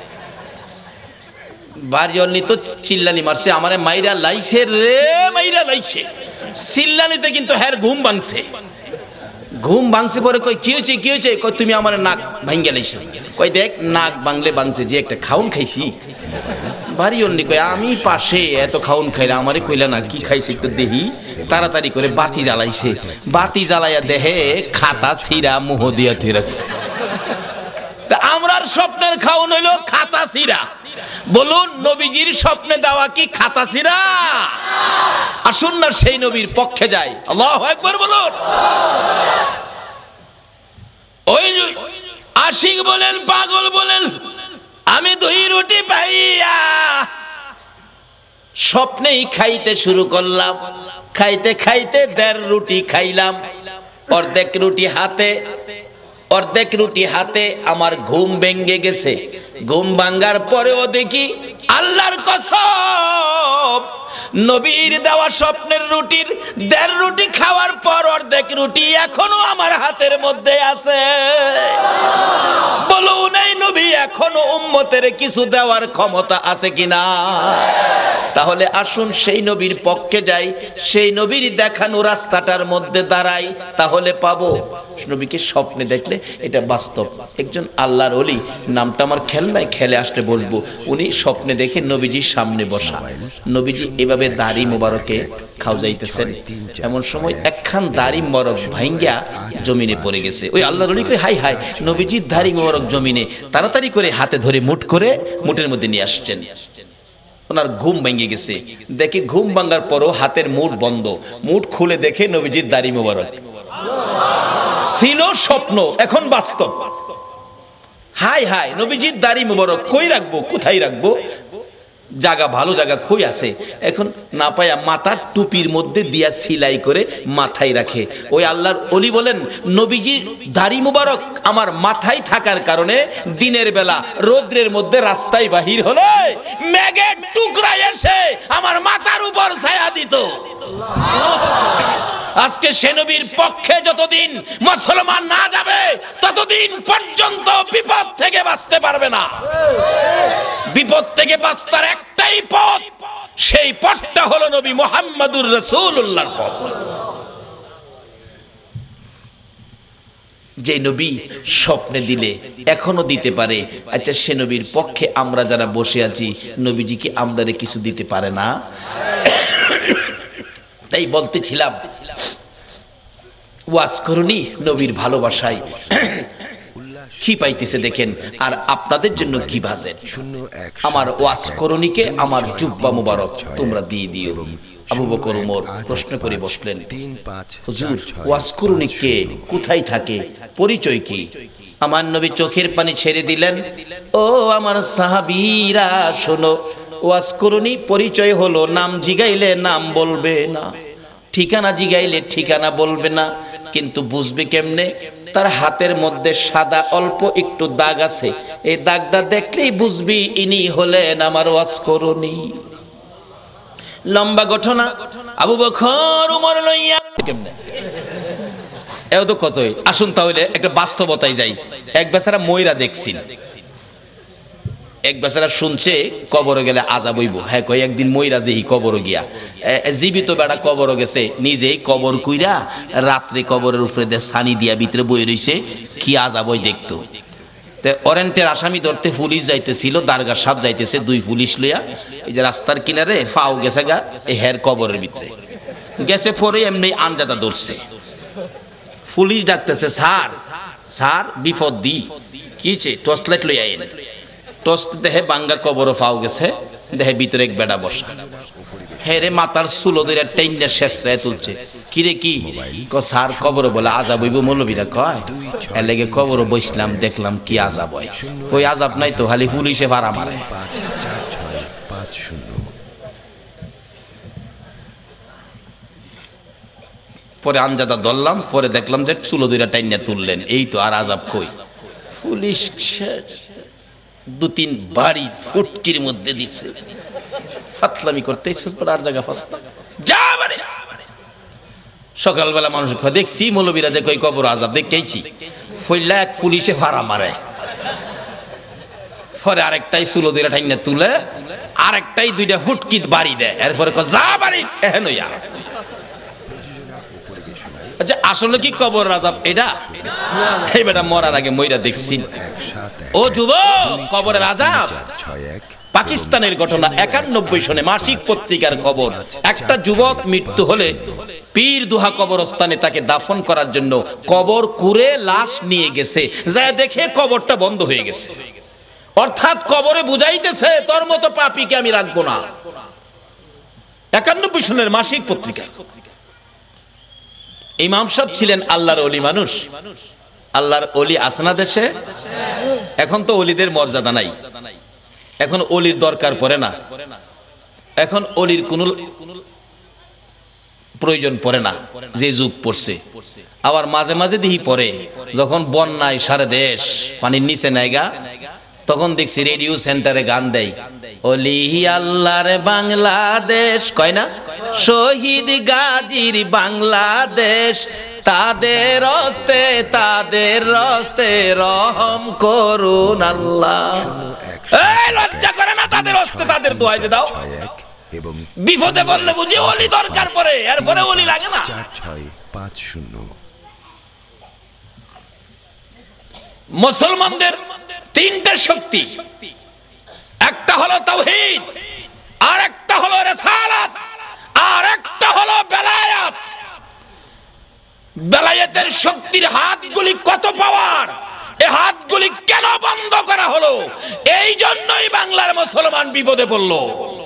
বাড়ি অলনি তো চিল্লানি মারছে, আমারে মাইরা লাইছে রে, মাইরা লাইছে। চিল্লানিতে কিন্তু হ্যার ঘুম ভাঙছে। ঘুম ভাঙছে পরে কই কি হয়েছে কি হয়েছে? কই তুমি আমার নাক ভাঙ্গা লাইছো। কই দেখ নাক ভাঙলে ভাঙছে, যে একটা খাউন খাইছি। বাড়ি অলনি কই আমি পাশে এত খাউন খাইলা, আমারে কইলা না কি খাইছি তো দেহি। তাড়াতাড়ি করে বাতি জ্বালাইছে, বাতি জ্বালাইয়া দেহে খাতা ছিঁড়া মুহ দিয়া থুই রাখছে। তা আমরার স্বপ্নের খাউন হইলো খাতা ছিঁড়া। বলুন নবীজির স্বপ্নে দেওয়া কি খাতা ছিঁড়া? আসুন না সেই নবীর পক্ষে যাই। আল্লাহু আকবার বলুন। ওই আশিক বলেন, পাগল বলেন, আমি দুই রুটি পাইয়া স্বপ্নেই খাইতে শুরু করলাম, খাইতে খাইতে দেড় রুটি খাইলাম, অর্ধেক রুটি হাতে অর্ধেক রুটি হাতে আমার ঘুম ভেঙে গেছে। ঘুম ভাঙার পরেও দেখি আল্লাহর কসম, নবীর দেওয়া স্বপ্নের রুটির দেড় রুটি খাওয়ার পর অর্ধেক রুটি এখনো আমার হাতের মধ্যে আছে। বলুন এই নবী এখনো উম্মতের কিছু দেওয়ার ক্ষমতা আছে কিনা? তাহলে আসুন সেই নবীর পক্ষে যাই, সেই নবীর দেখানো রাস্তাটার মধ্যে দাঁড়াই, তাহলে পাবো। নবীকে স্বপ্নে দেখলে এটা বাস্তব। একজন আল্লাহর ওলি, নামটা আমার খেয়াল নাই, খেলে আসতে বসবো, উনি স্বপ্নে দেখে নবীজির সামনে বসা, নবীজি এভাবে দাড়ি মোবারকে খাও যাইতেছেন। এমন সময় একখান দাড়ি মোবারক ভাঙ্গা জমিনে পড়ে গেছে। ওই আল্লাহর ওলি কই হাই হাই, নবীজির দাড়ি মোবারক জমিনে, তাড়াতাড়ি করে হাতে ধরে মুঠ করে মুঠের মধ্যে নিয়ে আসছেন। ওনার ঘুম ভেঙে গেছে, দেখি ঘুম ভাঙার পরও হাতের মুঠ বন্ধ, মুঠ খুলে দেখে নবীজির দাড়ি মোবারক। ছিল স্বপ্ন, এখন বাস্তব। হাই হাই, নবীজির দাড়ি মোবারক কই রাখবো, কোথায় রাখবো? জায়গা ভালো জায়গা কই আছে? এখন না পায়া মাথার টুপির মধ্যে দিয়া সিলাই করে মাথায় রাখে। ওই আল্লাহর ওলি বলেন, নবীজির দাড়ি মুবারক আমার মাথায় থাকার কারণে দিনের বেলা রৌদ্রের মধ্যে রাস্তায় বাহির হলে মেঘের টুকরা এসে আমার মাথার উপর ছায়া দিত। আজকে সে নবীর পক্ষে যতদিন মুসলমান না যাবে ততদিন পর্যন্ত বিপদ থেকে বাঁচতে পারবে না। বিপদ থেকে বাঁচার একটাই পথ, সেই পথটা হলো নবী মুহাম্মদুর রাসূলুল্লাহর পথ। যে নবী স্বপ্নে দিলে এখনো দিতে পারে, আচ্ছা সে নবীর পক্ষে আমরা যারা বসে আছি, নবীজি কি আমাদের কিছু দিতে পারে না? তাই বলতেছিলাম, ওয়াজ করুনি নবীর ভালোবাসায় কি পাইতেছে দেখেন, আর আপনাদের জন্য কি ভাজেন। আমার ওয়াজ করুনিকে আমার জুব্বা মুবারক তোমরা দিয়ে দিও। আবু বকর ওমর প্রশ্ন করে বসলেন, হুজুর ওয়াজ করুনি কে, কোথায় থাকে, পরিচয় কি? আমার নবী চোখের পানি ছেড়ে দিলেন, ও আমার সাহাবীরা শোনো, ওয়াজ করুনি পরিচয় হলো নাম জিগাইলে নাম বলবে না, ঠিকানা জিগাইলে ঠিকানা বলবে না, কিন্তু বুঝবে কেমনে? তার হাতের মধ্যে সাদা অল্প একটু দাগ আছে, এই দাগটা দেখলেই বুঝবি ইনি হলেন আমার ওয়াজ করুনি। লম্বা ঘটনা, আবু বকর ওমর লইয়া কেমনে এও তো কতই। আসুন তাহলে একটা বাস্তবতায় যাই। এক বেচারা ময়রা দেখছেন, এক বেচারা শুনছে কবরে গেলে আযাব হইব। হ্যাঁ কই একদিন ময়রা দেহি কবর গিয়া, জীবিত বেড়া কবর গেছে, নিজেই কবর কইরা রাত্রে কবরের উপরে দিয়ে সানি দিয়া ভিতরে বই রইছে, কি আযাব হই দেখতো। ওয়ারেন্টের আসামি ধরতে পুলিশ যাইতেছিল, দারগা সাহেব যাইতেছে দুই পুলিশ লইয়া, এই যে রাস্তার কিনারে ফাও গেছে গা এই হের কবরের ভিতরে গেছে, পরে এমনি আনজাদা ধরছে। পুলিশ ডাকতেছে, স্যার স্যার বিপদ দি কিছে, টর্চ লাইট লইয়া আইন। টর্চ দেহে বাঙ্গা কবর ফাও গেছে, দেহে ভিতরে এক বেড়া বসা, হেরে মাথার চুলো ধরে টেইনা শেষরায় তুলছে। কিরে কি ক স্যার কবর বলে আযাব হইব, মৌলবীরা কয় এর লেগে কবর বসলাম, দেখলাম কি আযাব হয়। কই আযাব নাই তো, খালি পুলিশে ভাড়া মারে। পরে আনজাদা ধরলাম, পরে দেখলাম যে চুলো ধরে টাইনা তুললেন, এই তো, আর আযাব কই? পুলিশ দু তিন বাড়ি ফুটকির মধ্যে দিছে, ফাতলামি করতে আর জায়গা ফাসলা যা বাড়ি। সকালবেলা মানুষ দেখছি মৌলবীরা যে কই কবর আযাব দেখতেইছি, ফইলা এক পুলিশে ভাড়া মারে, পরে আরেকটাই চুলো ধরে টাইনা তুলে, আরেকটাই দুইটা ফুটকিত বাড়ি দেয়, এরপরে যা বাড়ি এহেন হইয়া। আচ্ছা আসলে কি কবর আযাব এটা? এই বেটা মরার আগে মইরা দেখছি। ও যুবক, কবরের আযাব পাকিস্তানের ঘটনা, একানব্বই সনে মাসিক পত্রিকার খবর। একটা যুবক মৃত্যু হলে পীর দুহা কবরস্থানে তাকে দাফন করার জন্য কবর কুরে লাশ নিয়ে গেছে, যা দেখে কবরটা বন্ধ হয়ে গেছে। অর্থাৎ কবরে বুঝাইতেছে তোর মতো পাপীকে আমি রাখবো না। একানব্বই সনের মাসিক পত্রিকা। ইমাম সাহেব ছিলেন আল্লাহর ওলি মানুষ। আল্লাহর ওলি আসনা দেশে, এখন তো ওলিদের মর্যাদা নাই, এখন ওলির দরকার পড়ে না। এখন অলির কোনো প্রয়োজন পড়ে না, যে যুগ পড়ছে। আবার মাঝে মাঝে দিহি পড়ে, যখন বন্যায় সারা দেশ পানির নিচে নাইগা, তখন দেখছি রেডিও সেন্টারে গান দেয়, অলি আল্লাহর বাংলাদেশ, কয় না, শহীদ গাজীর বাংলাদেশ, তাদের হস্তে তাদের হস্তে রহম করুন আল্লাহ। এই লজ্জা করে না তাদের হস্তে তাদের দোয়া যে দাও? বিপদে বললে বুঝি ওলি দরকার পড়ে, এরপরে ওলি লাগে না। মুসলমানদের তিনটা শক্তি, একটা হলো তাওহীদ, আর একটা হলো রিসালাত, আর একটা হলো বেলায়েত। বেলায়েতের শক্তির হাতগুলি কত পাওয়ার, এই হাতগুলি কেন বন্ধ করা হলো? এই জন্যই বাংলার মুসলমান বিপদে পড়লো।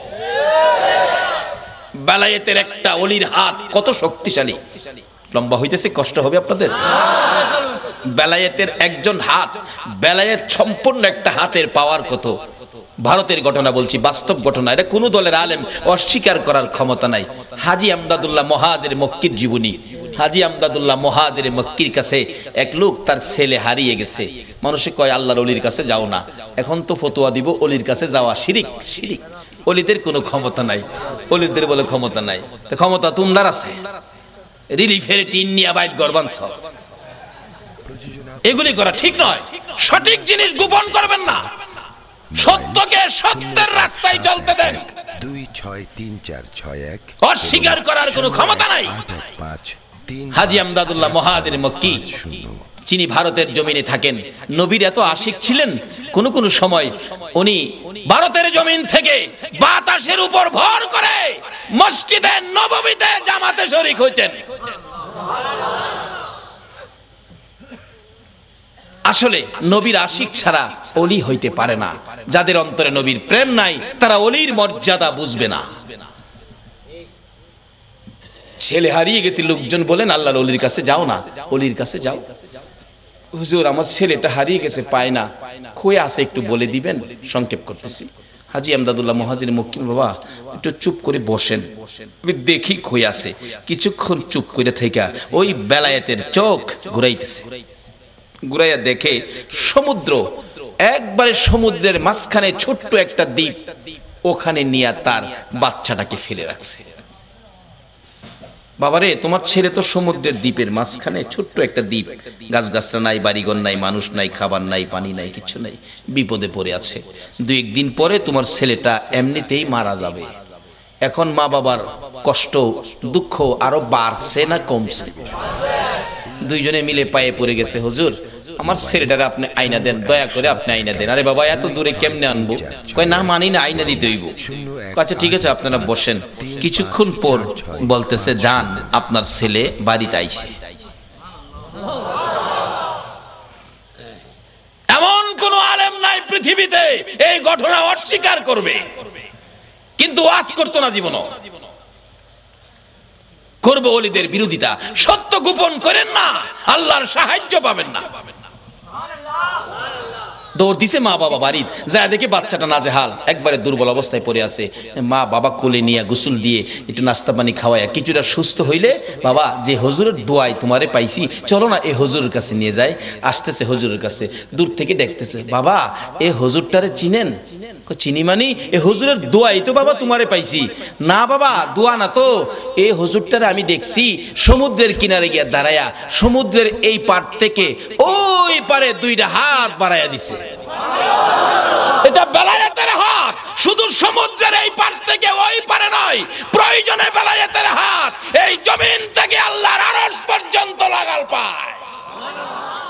বেলায়েতের একটা ওলির হাত কত শক্তিশালী, লম্বা হইতেছে, কষ্ট হবে আপনাদের। বেলায়েতের একজন হাত, বেলায়েত সম্পূর্ণ একটা হাতের পাওয়ার কত। ভারতের ঘটনা বলছি, বাস্তব ঘটনা, এটা কোন দলের আলেম অস্বীকার করার ক্ষমতা নাই। হাজী আমদাদুল্লাহ মুহাজির মক্কির জীবনী। হাজী আমদাদুল্লাহ মুহাজির মক্কির কাছে এক লোক তার ছেলে হারিয়ে গেছে। মানুষে কয় আল্লাহর ওলির কাছে যাও না, এখন তো ফতোয়া দিব অলির কাছে যাওয়া শিরিক। শিরিক, অলিদের কোনো ক্ষমতা নাই, অলিদের বলে ক্ষমতা নাই। তো ক্ষমতা তোমরা আছে, রিলিফের টিন নিয়ে বাইত গরবানছ, এগুলি করা ঠিক নয়। সঠিক জিনিস গোপন করবেন না, সত্যকে সত্যের রাস্তায় চলতে দেন। দুই ছয় তিন চার ছয় এক, অস্বীকার করার কোনো ক্ষমতা নাই। হাজী আমদাদুল্লাহ মুহাজির মক্কি, যিনি ভারতের জমিনে থাকেন, নবীর এত আশিক ছিলেন, কোন কোন সময় উনি ভারতের জমিন থেকে বাতাসের উপর ভর করে মসজিদে নববীতে জামাতে শরীক হইতেন। আসলে নবীর আশিক ছাড়া ওলি হইতে পারে না। যাদের অন্তরে নবীর প্রেম নাই, তারা ওলির মর্যাদা বুঝবে না। ছেলে হারিয়ে গেছে, লোকজন বলেন আল্লাহর ওলির কাছে যাও না, ওলির কাছে যাও। হুজুর আমার ছেলেটা হারিয়ে গেছে, পায় না, কই আছে একটু বলে দিবেন? সংক্ষেপ করতেছি। হাজী আমদাদুল্লাহ মুহাজির মক্কি, বাবা একটু চুপ করে বসেন, আমি দেখি কই আছে। কিছুক্ষণ চুপ করে থেকে ওই বেলায়েতের চোখ ঘুরাইতেছে, ঘুরাইয়া দেখে সমুদ্র, একবারে সমুদ্রের মাঝখানে ছোট্ট একটা দ্বীপ, ওখানে নিয়ে তার বাচ্চাটাকে ফেলে রাখছে। বাবারে, তোমার ছেলে তো সমুদ্রের দ্বীপের মাঝখানে, ছোট্ট একটা দ্বীপ, গাছগাছরা নাই, বাড়িঘর নাই, মানুষ নাই, খাবার নাই, পানি নাই, কিচ্ছু নাই, বিপদে পড়ে আছে। দুই একদিন পরে তোমার ছেলেটা এমনিতেই মারা যাবে। এখন মা বাবার কষ্ট দুঃখ আরো বাড়ছে না কমছে? দুইজনে মিলে পায়ে পড়ে গেছে, হুজুর আমার ছেলেটারে আপনি আইনা দেন, দয়া করে আপনি আইনা দেন। আরে বাবা, এত দূরে কেমনে আনবো? কয় না, মানি না, আইনা দিতে হইব। আচ্ছা ঠিক আছে, আপনারা বসেন। কিছুক্ষণ পর বলতেছে, যান, আপনার ছেলে বাড়িতে আইছে। এমন কোন আলেম নাই পৃথিবীতে এই ঘটনা অস্বীকার করবে, কিন্তু ওয়াজ করতো না জীবনও। করবো ওলিদের বিরোধিতা, সত্য গোপন করেন না, আল্লাহর সাহায্য পাবেন না। দৌড় দিছে মা বাবা বাড়ি, যা দেখে বাচ্চাটা নাজেহাল, একবারে দুর্বল অবস্থায় পড়ে আছে। মা বাবা কোলে নিয়ে গোসল দিয়ে একটু নাস্তা পানি খাওয়ায় কিছুটা সুস্থ হইলে, বাবা যে হুজুরের দোয়ায় তোমারে পাইছি, চলো না এই হুজুরের কাছে নিয়ে যাই। আসতেছে হুজুরের কাছে, দূর থেকে দেখতেছে, বাবা এ হুজুরটারে চিনেন? চিনি মানি, এ হুজুরের দোয়াই তো বাবা তোমারে পাইছি। না বাবা, দোয়া না তো, এ হুজুরটারে আমি দেখছি সমুদ্রের কিনারে গিয়ে দাঁড়ায়া, সমুদ্রের এই পার থেকে ওই পারে দুইটা হাত বাড়াইয়া দিছে। এটা বেলায়েতের হাত, শুধু সমুদ্রের এই পার থেকে ওই পারে নয়, প্রয়োজনে বেলায়েতের হাত এই জমিন থেকে আল্লাহর আরশ পর্যন্ত লাগাল পায়।